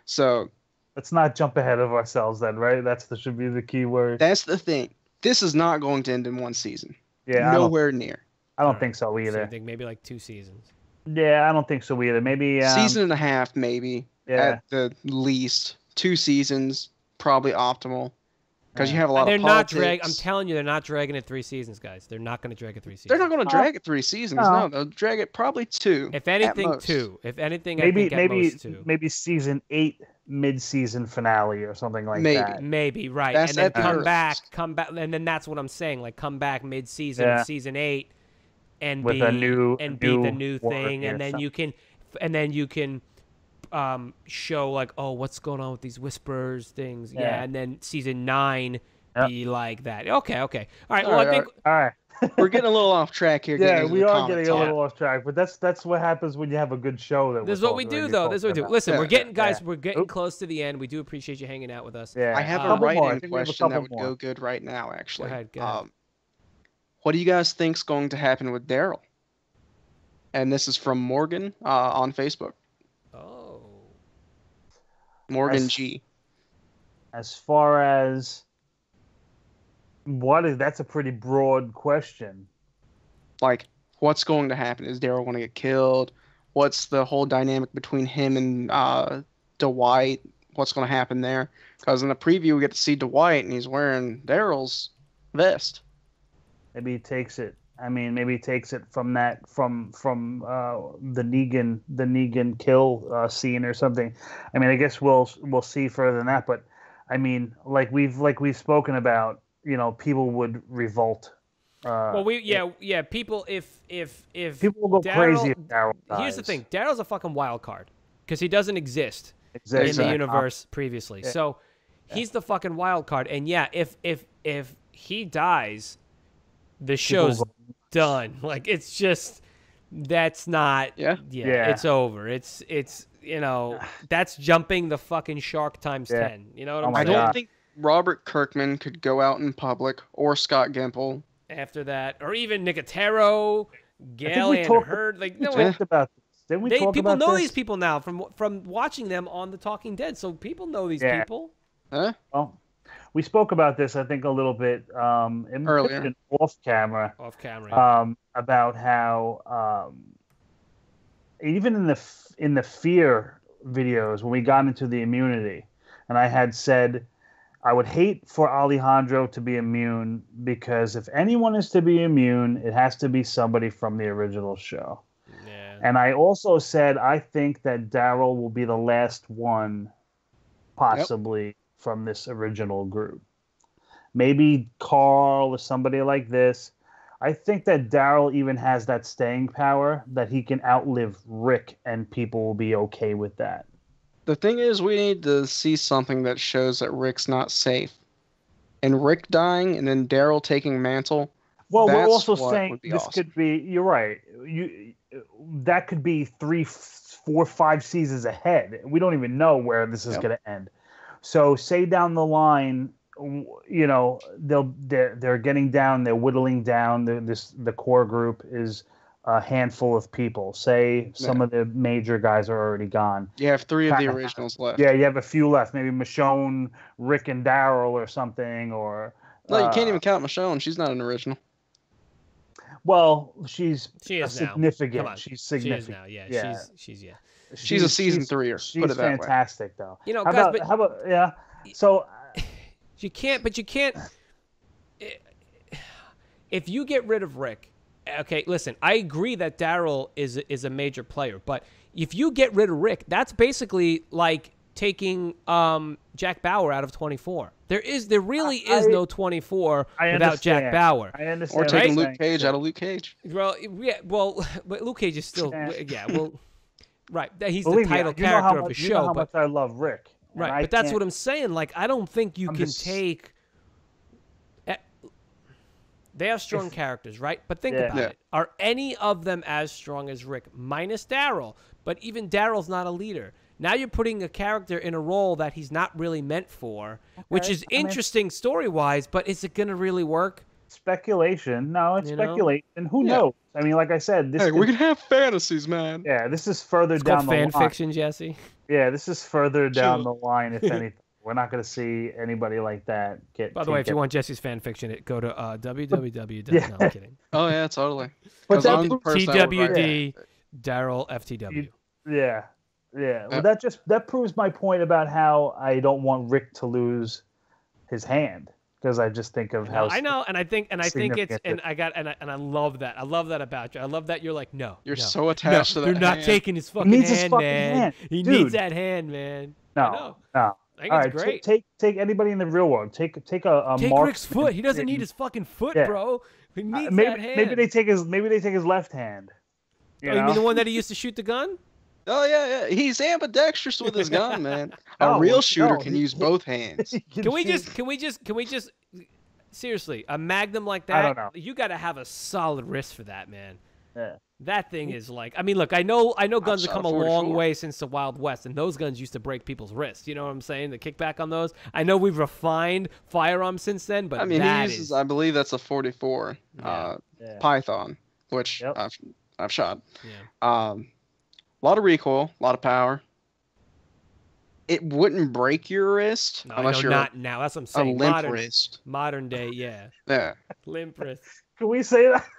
So let's not jump ahead of ourselves then, right? That's the should be the key word. that's the thing. This is not going to end in one season. Yeah, Nowhere near. I don't All think so So either. I think maybe like two seasons. Yeah, I don't think so either. Maybe um, Season and a half, maybe Yeah. at the least. Two seasons, probably optimal, because you have a lot They're of not politics. drag. I'm telling you, they're not dragging it three seasons, guys. They're not going to drag it three seasons. They're not going to Uh, drag it three seasons. no. No, they'll drag it probably two. If at anything, most. two. If anything, maybe I think at maybe most two. maybe season eight mid-season finale or something like Maybe. that. Maybe right, That's and then at the come earliest. back, come back, and then that's what I'm saying. Like come back mid-season, Yeah. of season eight, and With be a new- and new be the new warrior thing, and or then something. you can, and then you can, um, show like, oh, what's going on with these whispers things, yeah, Yeah. and then season nine Yep. be like that. Okay, okay, all right. All Well, right, I think All right. We're getting a little off track here. Yeah, getting into we the are comic getting a talk. little off track, but that's that's what happens when you have a good show. That this is we're what we talking- do, we're though. This is what we talking do. about. Listen, Yeah, we're getting guys. yeah. We're getting Oop. close to the end. We do appreciate you hanging out with us. Yeah, I have Uh, a couple writing more. I think we have a question that couple would more. go good right now, actually. Go ahead, go ahead. Um, what do you guys think's going to happen with Daryl? And this is from Morgan uh, on Facebook. Oh, Morgan As- G. As far as what is that's a pretty broad question. Like, what's going to happen? Is Daryl going to get killed? What's the whole dynamic between him and uh, Dwight? What's going to happen there? Because in the preview, we get to see Dwight, and he's wearing Daryl's vest. Maybe he takes it. I mean, maybe he takes it from that from from uh, the Negan the Negan kill uh, scene or something. I mean, I guess we'll we'll see further than that. But I mean, like we've like we've spoken about, you know, people would revolt. Uh, well, we yeah yeah people if if if people will go Daryl- crazy if Daryl dies. Here's the thing: Daryl's a fucking wild card because he doesn't exist Exactly. in the universe previously. Yeah. So he's the fucking wild card. And yeah, if if if he dies, the show's go- done. Like it's just that's not. Yeah. Yeah. Yeah. It's over. It's it's you know that's jumping the fucking shark times Yeah. ten. You know what Oh I'm my I saying? don't God. think Robert Kirkman could go out in public, or Scott Gimple. After that, or even Nicotero, Gail we and talked- Hurd, like We no, talked about this. Didn't we they talk people about know this? these people now from from watching them on The Talking Dead. So people know these Yeah. people. Huh? Well, we spoke about this, I think, a little bit um, in Earlier. off camera. Off camera. um, about how um, even in the f- in the fear videos when we got into the immunity, and I had said I would hate for Alejandro to be immune because if anyone is to be immune, it has to be somebody from the original show. yeah. And I also said I think that Daryl will be the last one, possibly from this original group. Maybe Carl or somebody like this. I think that Daryl even has that staying power that he can outlive Rick, and people will be okay with that. The thing is, we need to see something that shows that Rick's not safe. And Rick dying, and then Daryl taking mantle. Well, we're That's also what saying would be this awesome. could be. You're right. You that could be three, four, five seasons ahead. We don't even know where this is Yep. going to end. So, say down the line, you know, they'll they're they're getting down. They're whittling down. The, this the core group is a handful of people. Say some Yeah. of the major guys are already gone. You have three of the Kinda. originals left. Yeah, you have a few left. Maybe Michonne, Rick, and Daryl or something. Or No, you uh, can't even count Michonne. She's not an original. Well, she's She a is now. significant. Come on. She's She is significant. now. Yeah, Yeah. She's she's yeah. She's a season three-er, She's put it that way. fantastic, though. You know, how guys, about but- how about yeah? So You can't, but you can't. If you get rid of Rick, okay, listen, I agree that Daryl is is a major player, but if you get rid of Rick, that's basically like taking um, Jack Bauer out of twenty-four. There is, there really I- is no twenty-four I without Jack understand. Bauer. I understand. Or what taking you're Luke saying. Cage out of Luke Cage. Well, yeah, well, but Luke Cage is still, Yeah. yeah, well, right. He's Believe the me, title you know how character of the much, you know show, how but much I love Rick. and right, I but that's can't- what I'm saying. Like, I don't think you I'm can just- take. eh, They have strong characters, right? But think Yeah. about Yeah. it. Are any of them as strong as Rick, minus Daryl? But even Daryl's not a leader. Now you're putting a character in a role that he's not really meant for, which Okay, is I mean- interesting story-wise, but is it going to really work? Speculation. No, it's You know? speculation. Who Yeah. knows? I mean, like I said, this Hey, could- we can have fantasies, man. yeah, this is further It's down called the fan line. fiction, Jesse. Yeah, this is further down Sure. the line. If anything, we're not going to see anybody like that get. By the way, if get- you want Jesse's fan fiction, it go to uh, www. Yeah. No, I'm kidding. Oh yeah, totally. But 'Cause that I'm the proves- person T that would W write D Daryl F T W. yeah, yeah. Well, Uh, that just that proves my point about how I don't want Rick to lose his hand because I just think of how I know, and I think, and I think it's, significant and I got, and I, and I love that. I love that about you. I love that you're like, no, You're no, so attached no, to that. You're not hand. taking his fucking needs hand, his fucking man. hand. He Dude. needs that hand, man. I no, know. no. I think All it's right, great. take take anybody in the real world. Take take a, a Take marksman Rick's foot. He doesn't need and- his fucking foot, Yeah. bro. He uh, needs maybe that hand. maybe they take his maybe they take his left hand. You oh, know? you mean the one that he used to shoot the gun? Oh yeah, yeah. He's ambidextrous with his gun, man. A No, real shooter no, can he- use both hands. He Can we shoot- just, can we just, can we just, seriously, a Magnum like that? I don't know. You got to have a solid wrist for that, man. Yeah. That thing is like, I mean, look, I know, I know, guns have shot come a a long forty-four. way since the Wild West, and those guns used to break people's wrists. You know what I'm saying? The kickback on those. I know we've refined firearms since then, but I mean, that he uses, is, I believe that's a forty-four Yeah. uh, Yeah. Python, which Yep. I've I've shot. yeah. Um, a lot of recoil, a lot of power. It wouldn't break your wrist No, I unless know you're not now. That's what I'm a saying. limp modern, wrist. modern day, yeah, Yeah, limp wrist. Can we say that?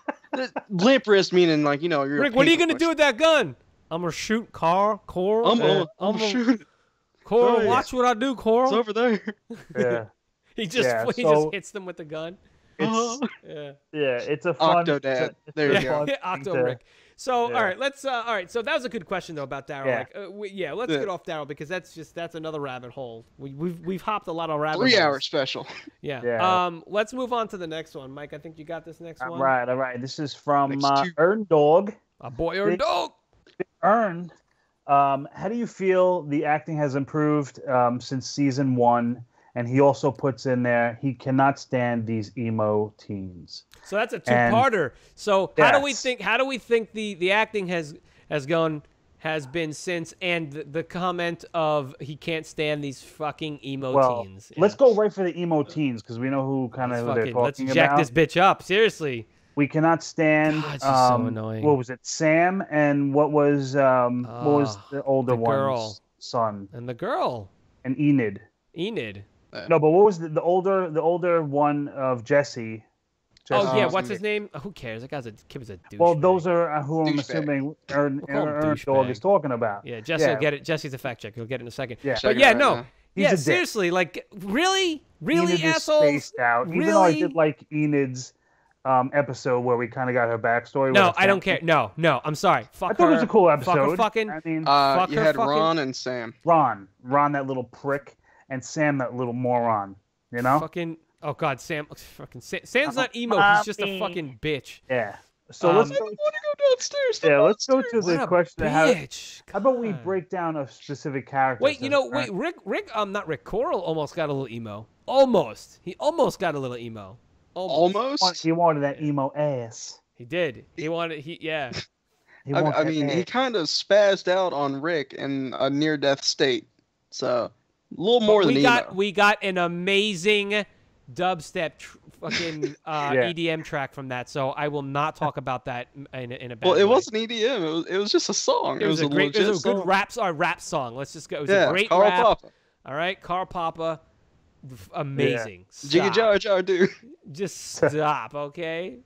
limp wrist meaning like you know you're. a Rick, what are you paper gonna do pusher. with that gun? I'm gonna shoot Carl, Coral. I'm Yeah. uh, I'm I'm a- shooting. Coral, Oh, yeah. watch what I do, Coral. It's over there. yeah. He just Yeah, he so- just hits them with the gun. It's Uh-huh. Yeah. yeah. It's a fun. Octodad. it's a- it's There a you go. fun Yeah, thing Octo to- Rick. So Yeah. all right, let's. Uh, all right, so that was a good question though about Daryl. Yeah. Like, uh, we, yeah, let's Yeah. get off Daryl because that's just that's another rabbit hole. We, we've we've hopped a lot of rabbit Three holes. hour special. Yeah. Yeah. Um. Let's move on to the next one, Mike. I think you got this next All one. right, all right. This is from Next uh, two. Earn Dog. A boy or a Big- dog. Earned. Um, how do you feel the acting has improved um, since season one? And he also puts in there he cannot stand these emo teens. So that's a And- two-parter. So how do we Yes. think? How do we think the the acting has has gone has been since, and the, the comment of he can't stand these fucking emo Well, teens. let's Yeah. go right for the emo teens because we know who kind Let's, of they're fucking, let's talking jack about. this bitch up. Seriously. We cannot stand. God, she's so um, annoying. What was it? Sam and what was um, what was Ah, the older the one's girl. son? And the girl, And Enid. Enid. No, but what was the, the older the older one of Jesse? Oh Jesse- yeah, Uh, what's his name? Oh, who cares? That guy's a kid was a douche. Well, those are uh, who I'm Douchebag. assuming Ern, We'll call him Ern Dog douchebag. is talking about. Yeah, Jesse yeah. will get it. Jesse's a fact check. He'll get it in a second. Yeah. But Check it yeah, out no. now. He's yeah, a dick. seriously, like really, really, Enid is assholes. spaced out. Even though I Really? did like Enid's um, episode where we kind of got her backstory. with No, her I don't family. care. No, no, I'm sorry. Fuck I thought her. it was a cool Fuck her episode. fucking. I mean, Uh, Fuck you her had fucking- Ron and Sam. Ron, Ron, that little prick, and Sam, that little moron. You know? Fucking. Oh God, Sam. Fucking. Sam, Sam's Uh, not emo. He's just a mommy. fucking bitch. Yeah. So Um, let's I go. don't want to go downstairs. Yeah, let's go to downstairs. the What a question. How, bitch. how about we God. break down a specific character? Wait, you know, wait, Rick, Rick, um, not Rick. Coral almost got a little emo. Almost. He almost got a little emo. Almost. Almost. He wanted that emo ass. He did. He wanted. He yeah. He I, wanted I that mean, he ass. kind of spazzed out on Rick in a near-death state. So, a little more we than got emo. we got an amazing dubstep tr- fucking uh, Yeah. E D M track from that. So I will not talk about that in a, in a bad Well, it way. wasn't E D M. It was, it was just a song. It was, a great. It legit was a good song. rap. Or rap song. Let's just go. It was Yeah, a great Carl rap. Papa. All right, Carl Papa. F- Amazing. Jiggy Stop. jar jar do. Just stop, okay?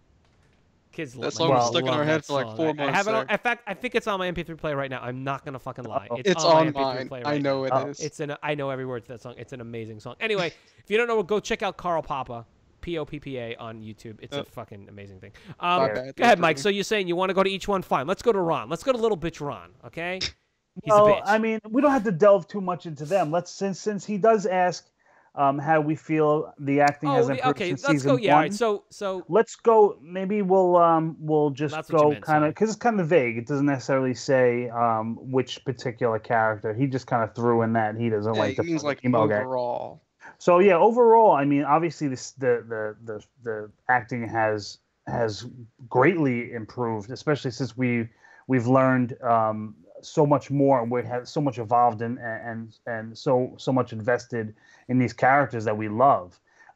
Kids That love song my- was love stuck in our that head for like song. four I- I months have it on, there. in fact, I think it's on my M P three player right now. I'm not gonna fucking lie. Uh-oh. It's on, my on M P three mine. player I right know now. it is. It's an. I know every word to that song. It's an amazing song. Anyway, if you don't know, go check out Carl Papa, P O P P A on YouTube. It's a Yep. fucking amazing thing. Um, My go bad. ahead, Thanks, Mike. Ricky. So you're saying you want to go to each one? Fine. Let's go to Ron. Let's go to little bitch Ron. Okay. He's well, a bitch. I mean, we don't have to delve too much into them. Let's since since he does ask um, how we feel the acting oh, has the- improved okay. since Let's season go. Yeah. All one. right. So so Let's go. Maybe we'll um we'll just That's what you go meant, kind sorry. of because it's kind of vague. It doesn't necessarily say um which particular character. He just kind of threw in that he doesn't Yeah, like it the means like emo guy. overall. So yeah, overall, I mean, obviously this the the the the acting has has greatly improved, especially since we we've learned um, so much more. We have so much evolved and and and so so much invested in these characters that we love.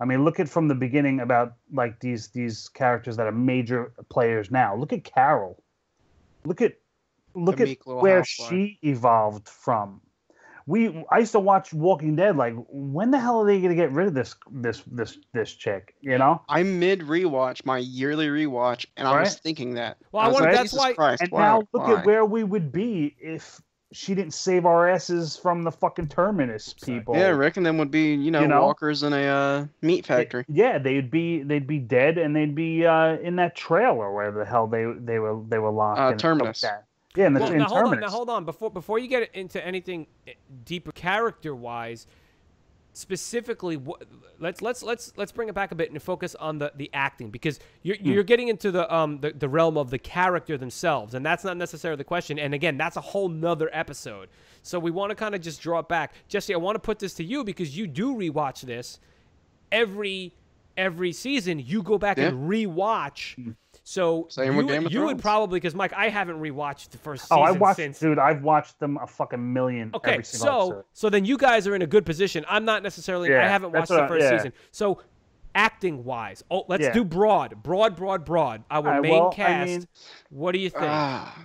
I mean, look at from the beginning about like these these characters that are major players now. Look at Carol. Look at look The at meek little where housewife. she evolved from. We I used to watch Walking Dead. Like, when the hell are they gonna get rid of this this this this chick? You know? I'm mid rewatch, my yearly rewatch, and I was Right. thinking that. Well, I I was wanna- like, that's Jesus why- Christ, And why- now look why? at where we would be if she didn't save our asses from the fucking Terminus Sorry. people. Yeah, Rick and them would be, you know, You know? walkers in a uh, meat factory. Yeah, they'd be they'd be dead, and they'd be uh, in that trailer where the hell they they were they were locked. Uh, in. Terminus. Yeah, in the Well, in now hold on. Terminus. Now hold on. Before before you get into anything deeper character wise, specifically, what, let's let's let's let's bring it back a bit and focus on the the acting, because you're Hmm. you're getting into the um the, the realm of the character themselves, and that's not necessarily the question. And again, that's a whole nother episode. So we want to kind of just draw it back. Jesse, I want to put this to you because you do rewatch this every every season. You go back Yeah. and rewatch. So Same you, with Game of you would Thrones. probably, because Mike, I haven't rewatched the first Oh, season I watched, since. dude. I've watched them a fucking million. Okay, every single so episode. so then you guys are in a good position. I'm not necessarily. I Yeah, haven't that's watched the what I- first yeah. season. So acting wise, oh, let's Yeah. do broad, broad, broad, broad. Our Alright, main well, I cast. mean- what do you think? Ah,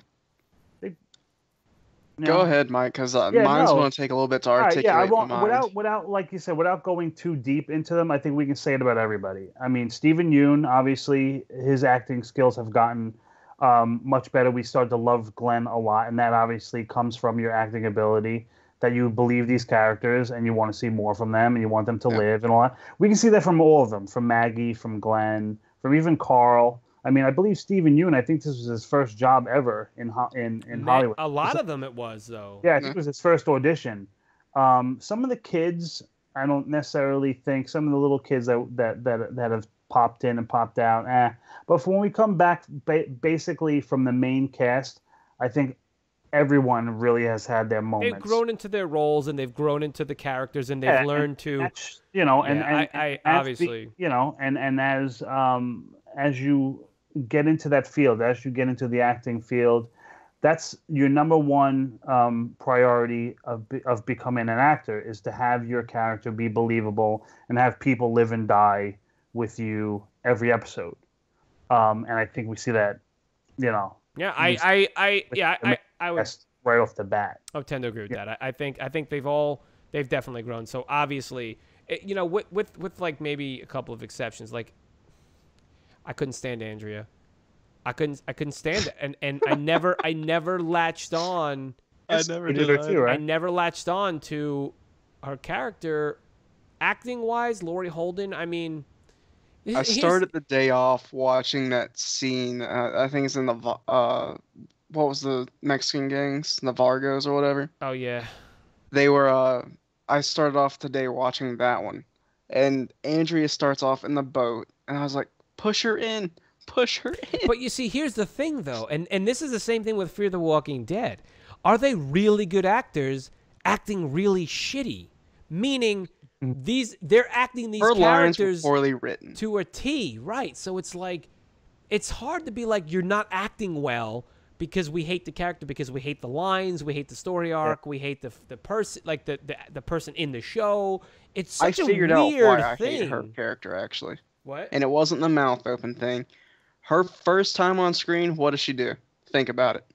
You go know? ahead, Mike, because uh, Yeah, mine's no. going to take a little bit to All right, articulate yeah, I my won't, mind. without without like you said, without going too deep into them. I think we can say it about everybody. I mean, Stephen Yeun, obviously, his acting skills have gotten um, much better. We started to love Glenn a lot, and that obviously comes from your acting ability. That you believe these characters and you want to see more from them, and you want them to Yeah. live and all that. We can see that from all of them, from Maggie, from Glenn, from even Carl. I mean, I believe Stephen Yeun. I think this was his first job ever in Ho- in in Ma- Hollywood. A lot of them it was though. Yeah, I think it was his first audition. Um, some of the kids, I don't necessarily think some of the little kids that that that, that have popped in and popped out. Eh. But for when we come back, ba- basically from the main cast, I think everyone really has had their moments. They've grown into their roles and they've grown into the characters and they've Yeah, and learned to. That's, you know, and, Yeah, and, I- I and as the- obviously- you know, and and as um as you get into that field, as you get into the acting field, that's your number one um, priority of be- of becoming an actor, is to have your character be believable and have people live and die with you every episode. Um, and I think we see that, you know, Yeah, I, I, I, with yeah, the I, I would. that's right off the bat. I would tend to agree with Yeah. that. I, I think, I think they've all, they've definitely grown. So obviously, it, you know, with, with, with like maybe a couple of exceptions, like I couldn't stand Andrea. I couldn't, I couldn't stand it, and and I never, I never latched on. I never You did did her that. too, I right? never latched on to her character, acting wise. Laurie Holden. I mean, I here's- started the day off watching that scene. Uh, I think it's in the Va- uh, what was the Mexican gangs, the Vargos or whatever. Oh yeah. They were. Uh, I started off the day watching that one, and Andrea starts off in the boat, and I was like, "Push her in, push her in." But you see, here's the thing, though, and and this is the same thing with Fear the Walking Dead. Are they really good actors acting really shitty? Meaning, these they're acting these Her lines were characters poorly written. to a T, right? So it's like, it's hard to be like, you're not acting well because we hate the character, because we hate the lines, we hate the story arc, we hate the the person, like the, the the person in the show. It's I such figured a out weird why I thing. hate her character actually, What? and it wasn't the mouth open thing. Her first time on screen, what does she do? Think about it.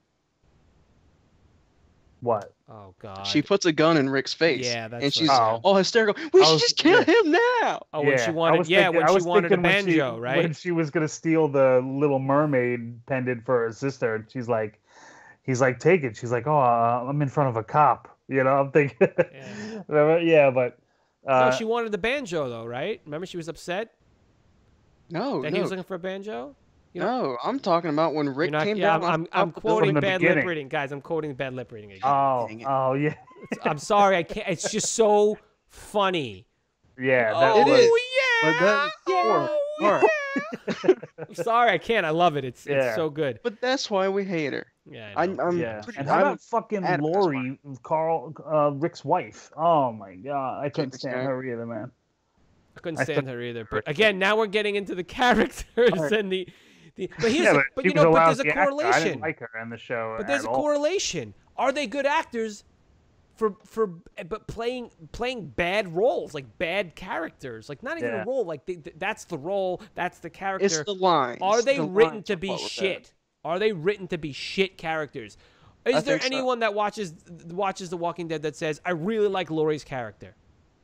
What? Oh God. She puts a gun in Rick's face. Yeah, that's and she's right. all hysterical. We I should was- just kill yeah. him now. Oh, when she I wanted, was yeah, thinking- when I she was wanted a thinking when she- banjo, right? When she was gonna steal the Little Mermaid pendant for her sister, and she's like, he's like, take it. She's like, oh, uh, I'm in front of a cop. You know, I'm thinking, yeah, yeah but uh, no, she wanted the banjo though, right? Remember, she was upset No, that no, he was looking for a banjo. You know- no. I'm talking about when Rick You're not, came yeah, down. I'm, on I'm, top I'm of the quoting From the bad lip beginning. reading, guys. I'm quoting bad lip reading again. oh, Dang it. oh yeah, I'm sorry, I can't. It's just so funny. yeah, that oh It was, is. yeah, But that- oh, Alright, yeah. I'm sorry, I can't. I love it. It's Yeah. it's so good. But that's why we hate her. Yeah, I I'm, know. I'm yeah. pretty, And how I'm- about fucking adamant that's Lori, Carl, uh, Rick's wife? Oh my god, I couldn't Can't stand stand. her either, man. I couldn't I stand thought- her either. But again, now we're getting into the characters and the, the. But here's, yeah, the, but, but she you was know, but allowed there's to a be an actor. I correlation. didn't like her in the show. But there's at a all. correlation. Are they good actors? for for but playing playing bad roles, like bad characters, like not even Yeah. a role, like they, th- that's the role, that's the character. It's the lines. Are they The written lines to are be what were shit? bad. Are they written to be shit characters? Is I there think so. anyone that watches watches The Walking Dead that says I really like Laurie's character,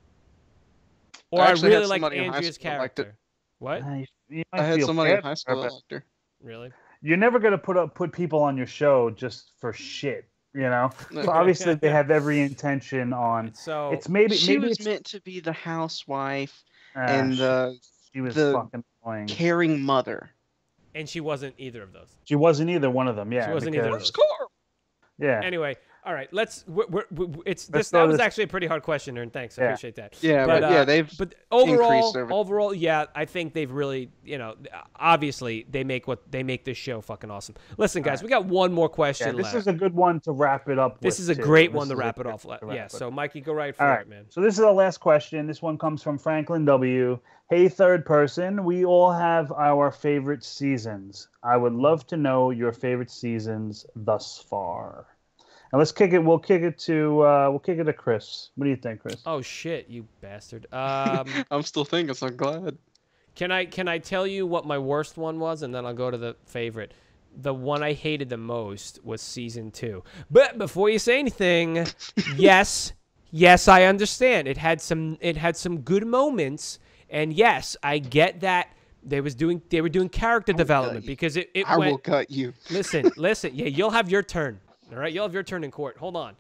or I I, actually really had like somebody in high Andrea's school that liked it. character? What? Uh, you- you I might had feel somebody in bad high for school her, that but liked her. Really? You're never gonna put up put people on your show just for shit, you know. No. So obviously they have every intention on. So It's maybe She maybe was it's, meant to be the housewife ah, and she, the she was the fucking annoying. caring mother. and she wasn't either of those. She wasn't either one of them. Yeah, She wasn't either of because- those. Score. Yeah. Anyway, all right. Let's. We're, we're, we it's Let's this. go That to was this- actually a pretty hard question, and thanks. I Yeah. appreciate that. Yeah, But, but, yeah, uh, they've But overall, increased over- overall, yeah, I think they've really, you know, obviously they make what they make this show fucking awesome. Listen, guys, right. we got one more Yeah, question this left. is a good one to wrap it up. This with, is a too. great This one to is a wrap it good off. one to wrap Yeah. it. So, Mikey, go right for All it, right, man. so this is the last question. This one comes from Franklin W. Hey, third person, we all have our favorite seasons. I would love to know your favorite seasons thus far. And let's kick it. We'll kick it to. Uh, we'll kick it to Chris. What do you think, Chris? Oh shit, you bastard. Um, I'm still thinking, so I'm glad. can I can I tell you what my worst one was, and then I'll go to the favorite. The one I hated the most was season two. But before you say anything, yes, yes, I understand. It had some it had some good moments, and yes, I get that they was doing they were doing character development you. because it, it I went. will cut you. Listen, listen. Yeah, you'll have your turn. All right, you'll have your turn in court. Hold on.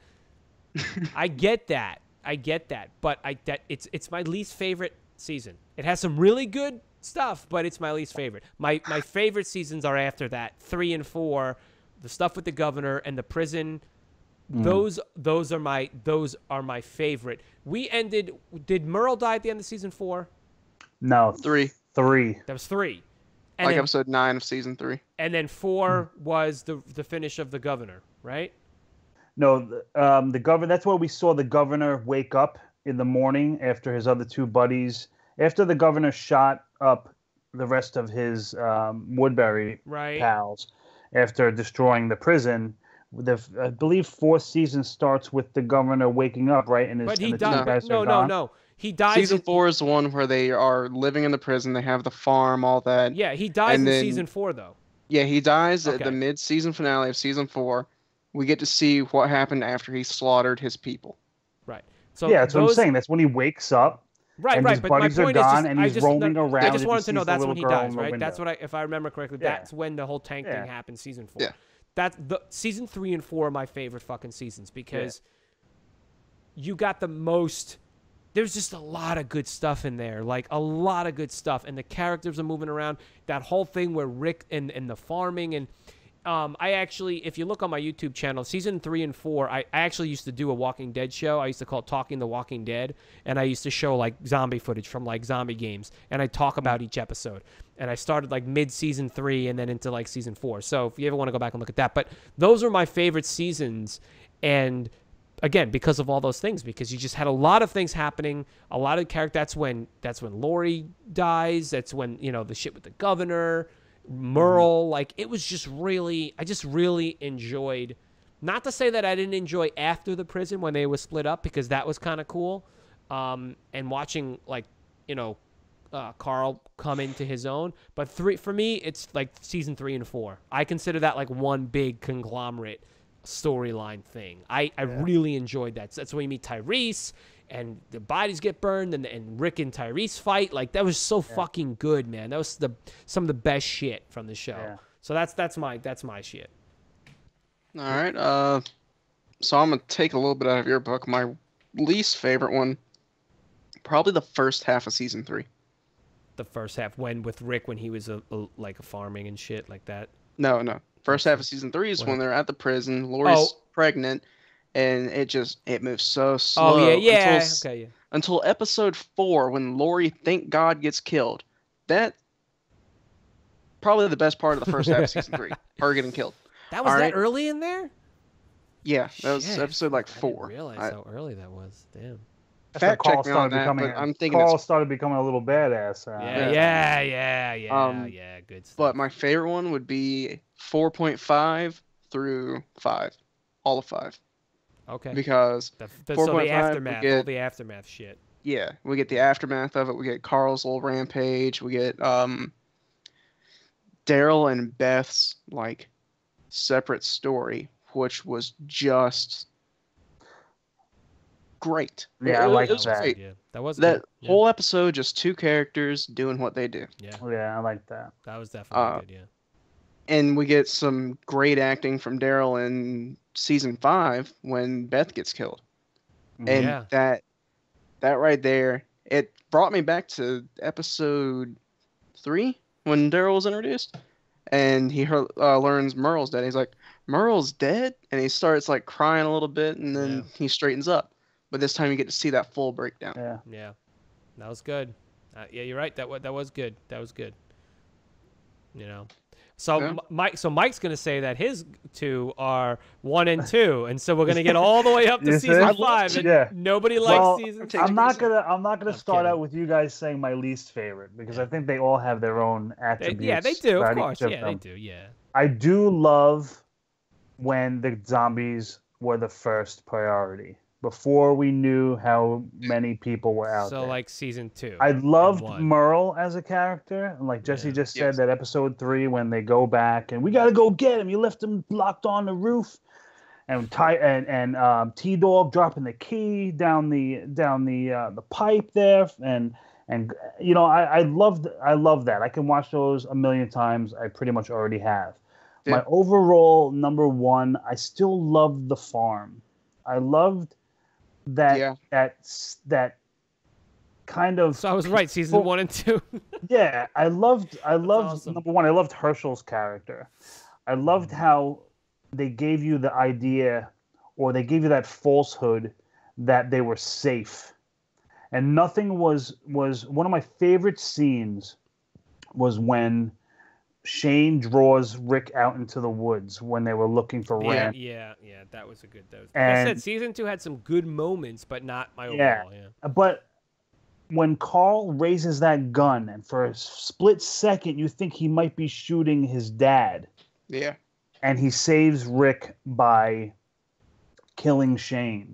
I get that. I get that. But I that it's it's my least favorite season. It has some really good stuff, but it's my least favorite. My my favorite seasons are after that. Three and four, the stuff with the governor and the prison. Those those are my those are my favorite. We ended. Did Merle die at the end of season four? No, Three. Three. That was three. And Like then, episode nine of season three. and then four was the the finish of the governor, right? No, the- um, the governor. That's where we saw the governor wake up in the morning after his other two buddies. After the governor shot up the rest of his um, Woodbury Right. pals after destroying the prison. The I believe fourth season starts with the governor waking up, right? And, his, But he and the two died. guys No, are no, gone. no. He dies. Season in, four is the one where they are living in the prison. They have the farm, all that. Yeah, he dies And in then- season four, though. Yeah, he dies at Okay. the mid-season finale of season four. We get to see what happened after he slaughtered his people. Right. So Yeah, that's what I'm those- saying. That's when he wakes up. Right, and right. his But my buddies are point is gone, just, and I he's just, roaming no, around I and just he wanted to sees know the that's little when he girl dies, in the right? That's window. what I, if I remember correctly, Yeah. that's when the whole tank Yeah. thing happened, season four. Yeah. That's the season three and four are my favorite fucking seasons because you got the most. There's just a lot of good stuff in there, like a lot of good stuff, and the characters are moving around. That whole thing where Rick and, and the farming and um, I actually, if you look on my YouTube channel, season three and four, I, I actually used to do a Walking Dead show. I used to call it Talking the Walking Dead, and I used to show like zombie footage from like zombie games, and I talk about each episode. And I started like mid season three and then into like season four. So if you ever want to go back and look at that, but those are my favorite seasons, and again, because of all those things, because you just had a lot of things happening, a lot of character. That's when that's when Lori dies. That's when, you know, the shit with the governor, Merle. Mm-hmm. Like, it was just really, I just really enjoyed. Not to say that I didn't enjoy after the prison when they were split up, because that was kind of cool. Um, and watching, like, you know, uh, Carl come into his own. But three for me, it's like season three and four. I consider that like one big conglomerate storyline thing. I, I Yeah. really enjoyed that. So that's when you meet Tyrese and the bodies get burned and, and Rick and Tyrese fight. Like, that was so Yeah. fucking good, man. That was the some of the best shit from the show. Yeah. So that's that's my that's my shit. All right. Uh, so I'm gonna take a little bit out of your book. My least favorite one, probably the first half of season three. The first half when with Rick when he was a, a like a farming and shit like that. No, no. First half of season three is What when they're at the prison. Lori's Oh. pregnant, and it just it moves so slow. Oh yeah, yeah. Until, s- Okay, yeah. until episode four, when Lori, thank God, gets killed. That probably the best part of the first half of season three. Her getting killed. That was All that right. early in there? Yeah, that was Shit. episode like I didn't four. realize I- how early that was. Damn. That's when Fact Carl check me on started that, becoming. but I'm thinking Carl it's- started becoming a little badass. Uh, Yeah, Yeah. yeah, yeah, yeah, Um, yeah. Good stuff. But my favorite one would be four point five through five. All of five. Okay. Because The, the, four so point the five, aftermath, we get, all the aftermath shit. yeah, we get the aftermath of it. We get Carl's little rampage. We get um, Daryl and Beth's like separate story, which was just great. Yeah, It, I it, like it was that. great. Yeah, that was That good. Yeah. whole episode, just two characters doing what they do. Yeah, Yeah, I like that. that was definitely Uh, good. Yeah. and we get some great acting from Daryl in season five when Beth gets killed. Mhm. And Yeah. that that right there, it brought me back to episode three when Daryl was introduced, and he heard, uh, learns Merle's dead. He's like, "Merle's dead," and he starts like crying a little bit, and then Yeah. he straightens up. But this time you get to see that full breakdown. Yeah. Yeah, that was good. Uh, yeah, you're right. That was that was good. That was good. You know, so Yeah. M- Mike. So Mike's gonna say that his two are one and two, and so we're gonna get all the way up to You season see? I'd love five, to. and Yeah. nobody likes Well, season. I'm two. taking I'm not season- gonna I'm not gonna I'm start kidding. out with you guys saying my least favorite because Yeah. I think they all have their own They, attributes. yeah, they do. Of about course. each of Yeah, they them. do. Yeah. I do love when the zombies were the first priority before we knew how many people were out So there. like season two. I loved one. Merle as a character, and like Jesse Yeah. just said, Yes. that episode three when they go back and we got to go get him. You left him locked on the roof, and Ty and and um, T Dog dropping the key down the down the uh, the pipe there, and and you know I I loved I love that. I can watch those a million times. I pretty much already have. Yeah. My overall number one, I still loved the farm. I loved that Yeah. that that kind of So I was right. Season Well, one and two. yeah, I loved I loved awesome. number one, I loved Herschel's character. I loved how they gave you the idea, or they gave you that falsehood that they were safe. And nothing was was one of my favorite scenes was when Shane draws Rick out into the woods when they were looking for yeah, Rand. yeah, yeah. That was a good. That was, like I And- said, season two had some good moments, but not my Yeah. overall. Yeah. But when Carl raises that gun, and for a split second you think he might be shooting his dad, Yeah. and he saves Rick by killing Shane.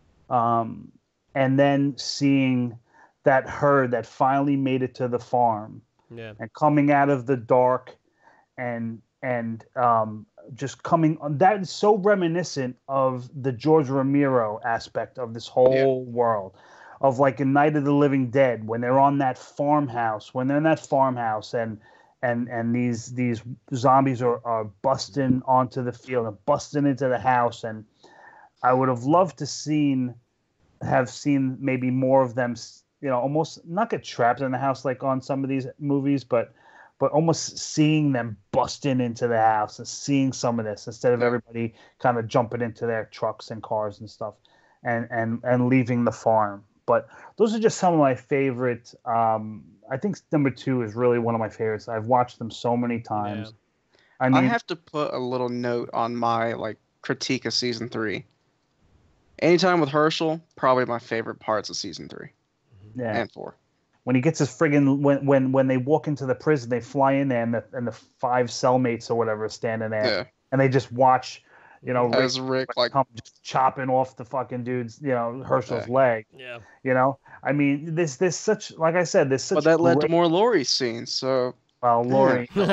Um, and then seeing that herd that finally made it to the farm Yeah. and coming out of the dark and and um, just coming on, that is so reminiscent of the George Romero aspect of this whole world, of like in Night of the Living Dead, when they're on that farmhouse, when they're in that farmhouse and and and these these zombies are, are busting onto the field and busting into the house. And I would have loved to seen have seen maybe more of them, you know, almost not get trapped in the house like on some of these movies, but but almost seeing them busting into the house and seeing some of this instead of Yeah. everybody kind of jumping into their trucks and cars and stuff and and and leaving the farm. But those are just some of my favorite. Um, I think number two is really one of my favorites. I've watched them so many times. I I mean, have to put a little note on my like critique of season three. Anytime with Herschel, probably my favorite parts of season three yeah. and four. When he gets his friggin' when when when they walk into the prison, they fly in there and the and the five cellmates or whatever are standing there, Yeah. and they just watch, you know, Rick As Rick like come just chopping off the fucking dude's, you know, Herschel's Yeah. leg. Yeah. You know, I mean, there's there's such, like I said, there's such. but that led to great- more Lori scenes, so Well, Lori, Don't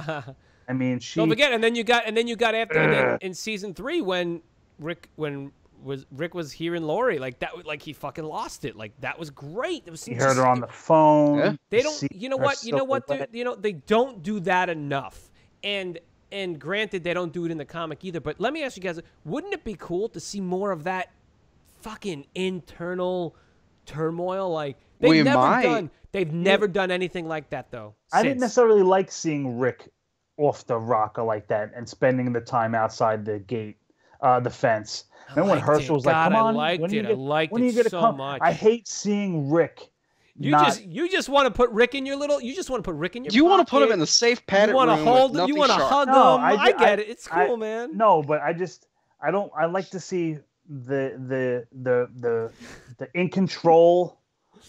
I mean, she. forget, and then you got, and then you got after and then in season three when Rick, when was Rick was hearing Lori, like that, was- like he fucking lost it. Like that was great. It was He just- heard her on the phone. Yeah. They You don't. see You know her what? You know what? silhouette. Dude, you know they don't do that enough. And and granted, they don't do it in the comic either. But let me ask you guys: wouldn't it be cool to see more of that fucking internal turmoil? Like they've We never might. done. They've never done anything like that though. I didn't since. necessarily like seeing Rick off the rocker like that and spending the time outside the gate, uh, the fence. I Remember when liked Herschel it. was like, God, "Come I on, liked when are you it. I get- liked when are it you gonna so come?" much. I hate seeing Rick. You not, just you just want to put Rick in your little. You just want to put Rick in your. you want to put him pocket. in the safe padded You want to room hold with him. You want to hug No, him. I I, ju- get I- it. It's I- cool, man. no, but I just I don't. I like to see the the the the the in control,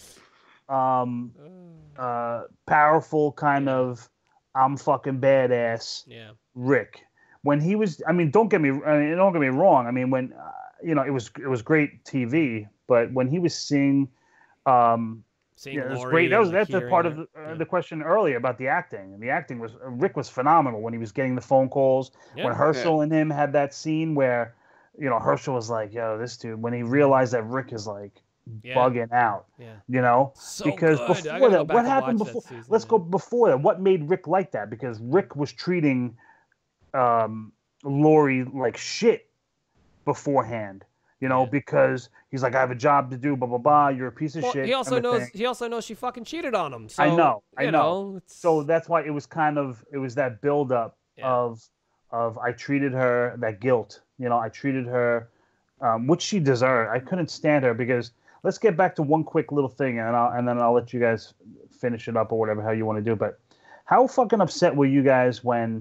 um, uh, powerful kind Yeah. of I'm fucking badass Yeah. Rick. When he was, I mean, don't get me, I mean, don't get me wrong. I mean, when uh, you know, it was it was great T V. But when he was seeing, um, Seeing yeah, it was Lori great. That and, was like, that's a hearing part her. of the, uh, Yeah. the question earlier about the acting. And the acting was Rick was phenomenal when he was getting the phone calls. Yeah. When Herschel and him had that scene where, you know, Herschel was like, "Yo, this dude." When he realized that Rick is like Yeah. bugging out, Yeah. you know, So because good. I before gotta go that, back what and happened watch that before? season, Let's yeah. go before that. What made Rick like that? Because Rick was treating um, Lori like shit beforehand. You know, Yeah. because he's like, "I have a job to do." Blah blah blah. You're a piece of Well, shit. he also kind of knows. thing. He also knows she fucking cheated on him. So I know, I you know. it's, So that's why it was kind of it was that buildup Yeah. of of I treated her that guilt. You know, I treated her, um, which she deserved. I couldn't stand her because let's get back to one quick little thing, and I'll, and then I'll let you guys finish it up or whatever how you want to do. But how fucking upset were you guys when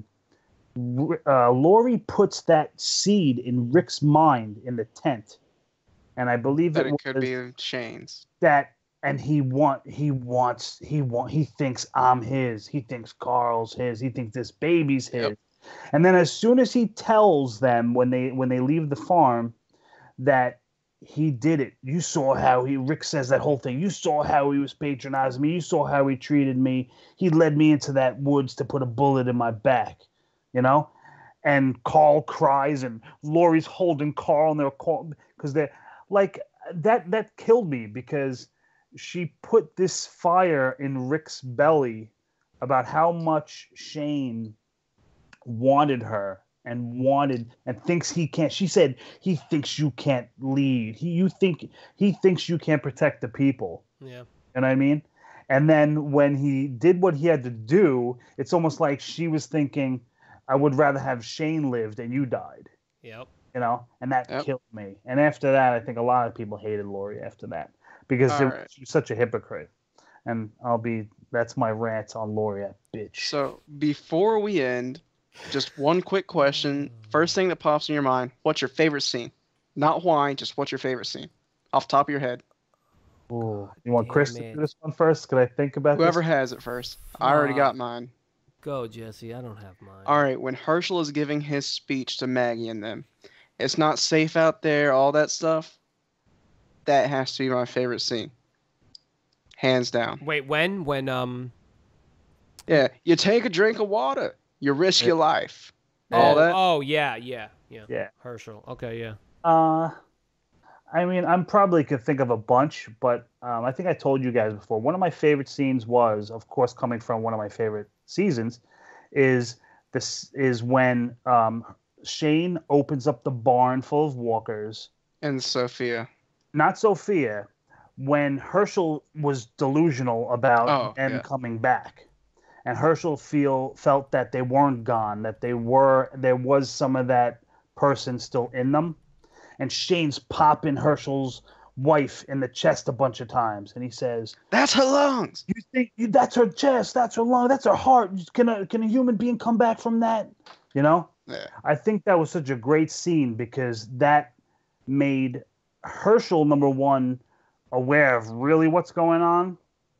uh, Lori puts that seed in Rick's mind in the tent? And I believe That it it was could be Shane's. that and he want he wants he want he thinks I'm his. He thinks Carl's his. He thinks this baby's his. Yep. And then as soon as he tells them when they when they leave the farm that he did it. You saw how he Rick says that whole thing. You saw how he was patronizing me. You saw how he treated me. He led me into that woods to put a bullet in my back. You know? And Carl cries and Lori's holding Carl and they're call because they're like that that killed me because she put this fire in Rick's belly about how much Shane wanted her and wanted and thinks he can't. She said he thinks you can't lead. He you think he thinks you can't protect the people. Yeah. You know what I mean? And then when he did what he had to do, it's almost like she was thinking, I would rather have Shane lived and you died. Yep. You know, and that Yep. killed me. And after that, I think a lot of people hated Lori after that because All it, right. she was such a hypocrite. And I'll be that's my rant on Lori, that bitch. So before we end, just one quick question. First thing that pops in your mind: what's your favorite scene? Not why, just what's your favorite scene, off the top of your head. Ooh. You want damn Chris to it. do this one first? Could I think about Whoever this? has it first. I already got Fuck. mine. Go, Jesse. I don't have mine. All right, when Herschel is giving his speech to Maggie and them, it's not safe out there, all that stuff. That has to be my favorite scene. Hands down. Wait, when? When, um... Yeah, you take a drink of water. You risk Yeah. your life. Oh, All that. oh, yeah, yeah, yeah. Yeah. Herschel. Okay, yeah. Uh, I mean, I'm probably could think of a bunch, but um, I think I told you guys before. One of my favorite scenes was, of course, coming from one of my favorite seasons, is this is when um, Shane opens up the barn full of walkers. And Sophia. Not Sophia, when Herschel was delusional about Oh, them yeah. coming back. And Herschel feel felt that they weren't gone, that they were there was some of that person still in them. And Shane's popping Herschel's wife in the chest a bunch of times, and he says, That's her lungs. "You think you, that's her chest? That's her lung? That's her heart? Can a can a human being come back from that?" You know. Yeah. I think that was such a great scene because that made Herschel number one aware of really what's going on.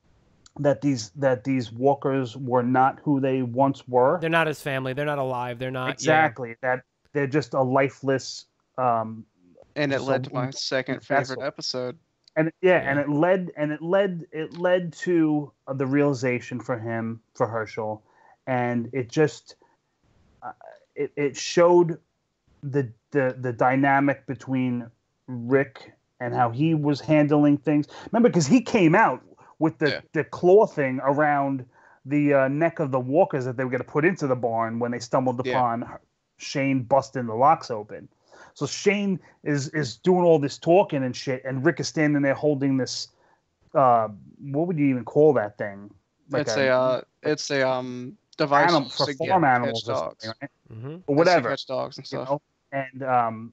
That these that these walkers were not who they once were. They're not his family. They're not alive. They're not... Exactly. That they're just a lifeless. Um, And it So led to my we- second that's favorite what- episode. and yeah, Yeah. and it led and it led it led to uh, the realization for him for Herschel, and it just uh, it it showed the the the dynamic between Rick and how he was handling things. Remember, because he came out with the Yeah. the claw thing around the uh, neck of the walkers that they were going to put into the barn when they stumbled Yeah. upon Shane busting the locks open. So Shane is is doing all this talking and shit, and Rick is standing there holding this. Uh, what would you even call that thing? it's a, uh, it's a um device animal used for to farm catch animals or dogs. something, right? Mm-hmm. Or Used to whatever. catch dogs and You stuff. know? And um,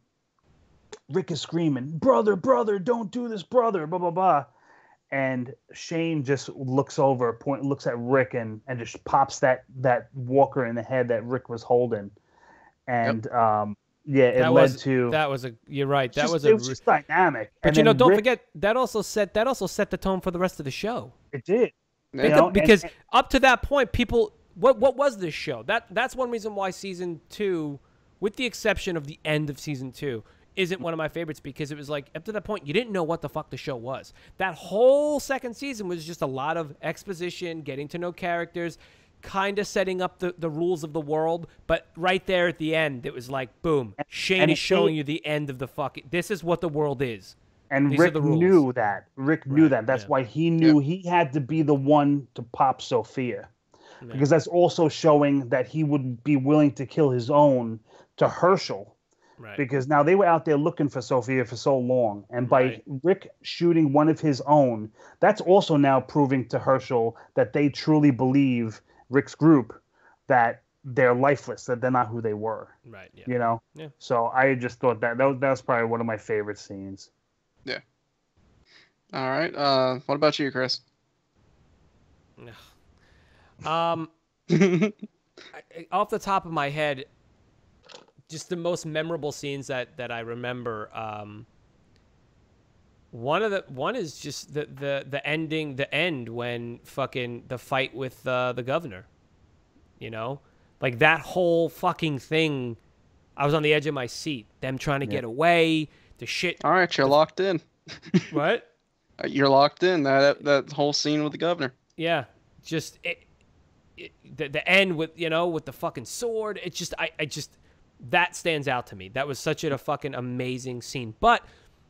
Rick is screaming, "Brother, brother, don't do this, brother!" Blah blah blah. And Shane just looks over, point, looks at Rick, and and just pops that that walker in the head that Rick was holding, and um, yeah, it That led was to that was a. You're right. That just, was it a. was just dynamic. But And you know, then don't Rick- forget that also set that also set the tone for the rest of the show. it did. Yeah. You Think know, of- because and- up to that point, people, what what was this show? That that's one reason why season two, with the exception of the end of season two, isn't one of my favorites because it was like up to that point you didn't know what the fuck the show was. That whole second season was just a lot of exposition, getting to know characters, kind of setting up the, the rules of the world. But right there at the end, it was like, boom, Shane and is showing it, you the end of the fucking. This is what the world is. And These Rick are the rules. knew that. Rick knew Right, that. That's yeah. why he knew Yeah. he had to be the one to pop Sophia. Yeah. Because that's also showing that he would be willing to kill his own to Herschel. Right. Because now they were out there looking for Sophia for so long. And by Right. Rick shooting one of his own, that's also now proving to Herschel that they truly believe, Rick's group, that they're lifeless, that they're not who they were. Right. Yeah. You know? Yeah. So I just thought that that was, that was probably one of my favorite scenes. Yeah. All right. Uh, what about you, Chris? Um, I, off the top of my head, just the most memorable scenes that, that I remember. Um, one of the one is just the, the, the ending, the end when fucking the fight with uh, the governor. You know, like that whole fucking thing. I was on the edge of my seat. Them trying to Yeah. get away. The shit. All right, you're locked in. What? You're locked in. That that whole scene with the governor. Yeah, just it, it, the the end with you know with the fucking sword. It just I I just that stands out to me. That was such a fucking amazing scene. But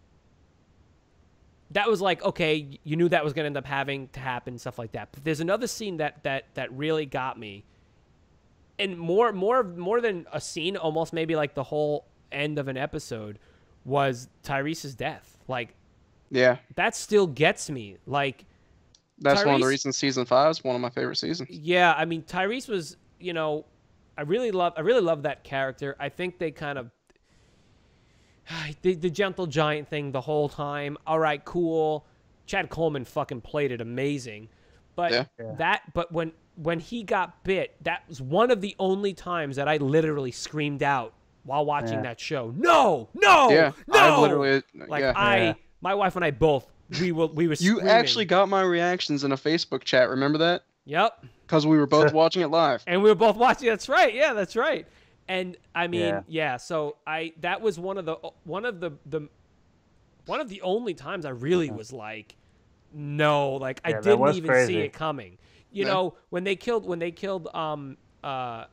that was like okay, you knew that was gonna end up having to happen, stuff like that. But there's another scene that that that really got me, and more more more than a scene, almost maybe like the whole end of an episode was Tyrese's death. Like Yeah, that still gets me. Like. that's one of the Tyrese- reasons season five is one of my favorite seasons. Yeah, I mean Tyrese was, you know, I really love I really love that character. I think they kind of the, the gentle giant thing the whole time. All right, cool. Chad Coleman fucking played it amazing. But Yeah. Yeah. that but when when he got bit, that was one of the only times that I literally screamed out while watching Yeah. that show. No! No! Yeah, No! I literally. like yeah. I Yeah. my wife and I both we were we were You screaming. actually got my reactions in a Facebook chat. Remember that? Yep. Because we were both watching it live. And we were both watching. That's right. Yeah, that's right. And I mean, yeah. Yeah. So I that was one of the one of the the one of the only times I really was like, no, like I Yeah, that didn't was even crazy. see it coming. You No. know, when they killed when they killed um uh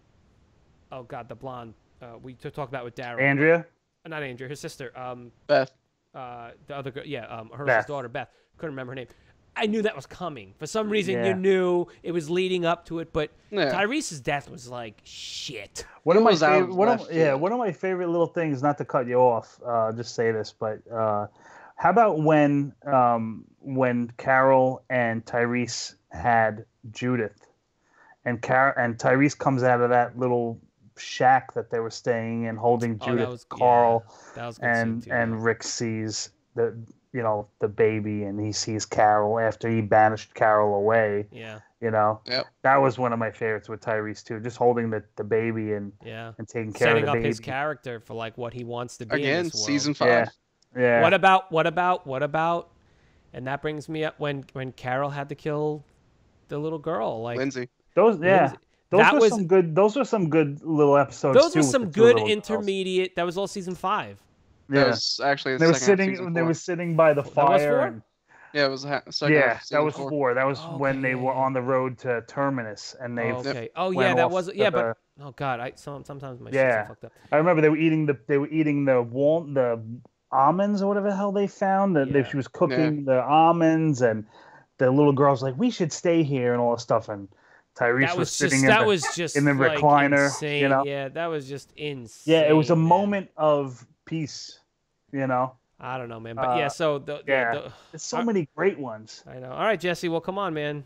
oh god the blonde uh, we t- talked about with Daryl. Andrea? Not Andrea, his sister. Um, Beth. uh, the other girl. Yeah, um, her Beth. daughter Beth. Couldn't remember her name. I knew that was coming. For some reason, Yeah. you knew it was leading up to it, but Yeah. Tyrese's death was like shit. One It of my was out favorite, of one of, left yeah, field. one of my favorite little things. Not to cut you off, uh, just say this, but uh, how about when um, when Carol and Tyrese had Judith, and Car- and Tyrese comes out of that little shack that they were staying in, holding Oh, Judith, that was Carl, yeah, that was a good scene and too, and yeah. Rick sees the you know the baby, and he sees Carol after he banished Carol away. yeah, You know, Yep. that was one of my favorites with Tyrese too, just holding the, the baby and, yeah. and taking care Setting of the up baby. his character for like what he wants to be in Again, this world. season Yeah, five. yeah. What about what about what about? And that brings me up when when Carol had to kill the little girl. Like Lindsay. Those, yeah, Lindsay- those that were was- some good. Those were some good little episodes. those too, were with some the two good little girls. intermediate. That was all season five. That Yeah, was actually the they were second half of sitting. season They four. were sitting by the That was fire. four? and- Yeah, it was ha- second half yeah, of that season was four. four. That was when Okay, they yeah, were yeah. on the road to Terminus, and they. Okay. Oh went yeah, that off was to yeah, the- but oh god, I some, sometimes my Yeah. shit's so fucked up. I remember they were eating the. They were eating the wal- the almonds or whatever the hell they found. That they Yeah. she was cooking the almonds, and the little girl's like, "We should stay here," and all this stuff. And Tyrese That was, was sitting just in that the, was just in the like, recliner, insane. you know? Yeah, that was just insane. Yeah, it was a man. moment of peace. You know, I don't know, man, but yeah. Uh, So the, the- yeah. the- there's so Uh, many great ones. I know. All right, Jesse. Well, come on, man.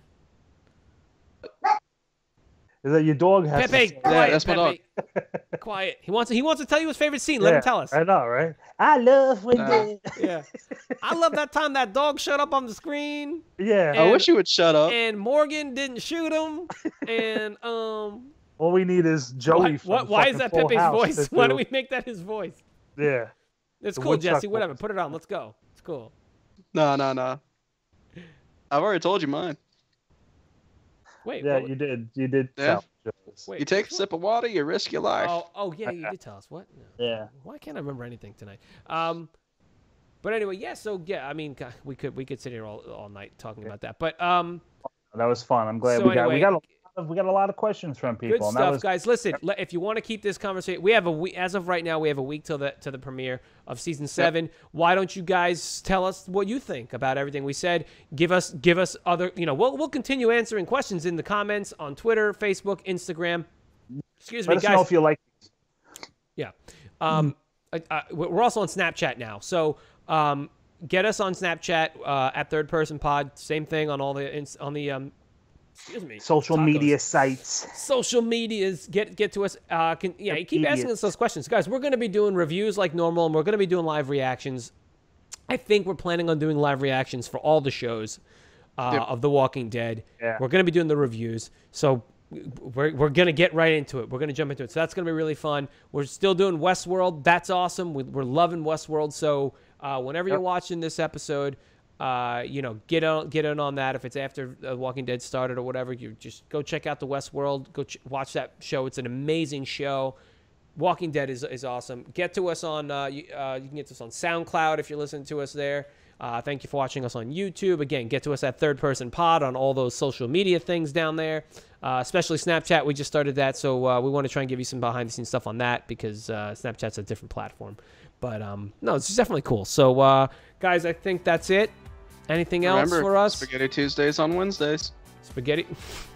Is that your dog has? to Pepe, say- quiet. that's my dog. Pepe. Quiet. He wants. He wants to tell you his favorite scene. Let Yeah, him tell us. I know, right? I love when Uh, they. Yeah. I love that time that dog showed up on the screen Yeah. I and- wish you would shut up. and Morgan didn't shoot him. And um, All we need is Joey. why, from what, why is fucking that Full Pepe's House voice? to Why do- don't we make that his voice? Yeah. It's The cool, woodchuck Jesse. Whatever. voice. Put it on. Let's go. It's cool. No, no, no. I've already told you mine. Wait. Yeah, what- you did. You did. Yeah. So, shows. Wait, You take a which one? sip of water, you risk your life. Oh, oh yeah, you did tell us. What? No. Yeah. Why can't I remember anything tonight? Um, but anyway, yeah. So yeah, I mean, God, we could we could sit here all, all night talking about that. But um, That was fun. I'm glad So we got we anyway- got a lot of, we got a lot of questions from people. good and that stuff, was, guys. Listen, le- if you want to keep this conversation, we have a week. As of right now, we have a week till the to the premiere of season seven. Why don't you guys tell us what you think about everything we said? Give us give us other. You know, we'll we'll continue answering questions in the comments on Twitter, Facebook, Instagram. Excuse me, Let us guys. know if you like. Yeah. Um, uh, uh, we're also on Snapchat now. So um, get us on Snapchat uh, at Third Person Pod. Same thing on all the ins- on the um, excuse me Social tacos. media sites. Social medias. Get get to us. Uh, can yeah, you keep asking us those questions, guys. We're going to be doing reviews like normal, and we're going to be doing live reactions. I think we're planning on doing live reactions for all the shows uh, Yep. of The Walking Dead. Yeah. We're going to be doing the reviews. So we're, we're going to get right into it. We're going to jump into it. So that's going to be really fun. We're still doing Westworld. That's awesome. We, we're loving Westworld. So uh, whenever Yep. you're watching this episode, uh, you know, get on get in on that. If it's after uh, Walking Dead started or whatever, you just go check out the Westworld. Go ch- watch that show. It's an amazing show. Walking Dead is is awesome. Get to us on uh, you, uh, you can get to us on SoundCloud if you're listening to us there. Uh, thank you for watching us on YouTube. Again, get to us at Third Person Pod on all those social media things down there, uh, especially Snapchat. We just started that, so uh, we want to try and give you some behind the scenes stuff on that because uh, Snapchat's a different platform. But um, no, it's definitely cool. So uh, guys, I think that's it. Anything else Remember, for us? Spaghetti Tuesdays on Wednesdays. Spaghetti.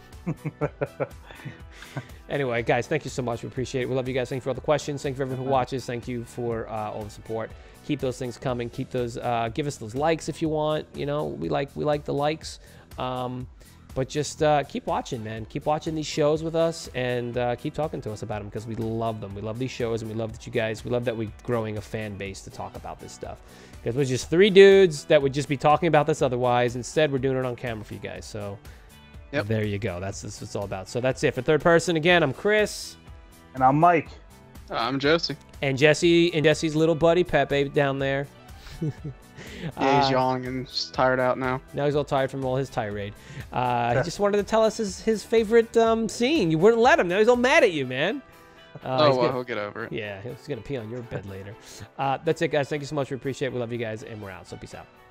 Anyway, guys, thank you so much. We appreciate it. We love you guys. Thank you for all the questions. Thank you for everyone who watches. Thank you for uh, all the support. Keep those things coming. Keep those. Uh, give us those likes if you want. You know, we like we like the likes. Um, but just uh, keep watching, man. Keep watching these shows with us and uh, keep talking to us about them because we love them. We love these shows and we love that you guys. We love that we're growing a fan base to talk about this stuff. Because we're just three dudes that would just be talking about this otherwise. Instead, we're doing it on camera for you guys. So. Yep. There you go. That's, that's what it's all about. So that's it for Third Person. Again, I'm Chris. And I'm Mike. I'm Josie. And Jesse and Jesse's little buddy Pepe down there. Yeah, he's Uh, yawning and just tired out now. Now he's all tired from all his tirade. Uh, he just wanted to tell us his, his favorite um, scene. You wouldn't let him. Now he's all mad at you, man. Uh, oh, he's well, gonna- he'll get over it. yeah, he's going to pee on your bed later. Uh, that's it, guys. Thank you so much. We appreciate it. We love you guys, and we're out. So peace out.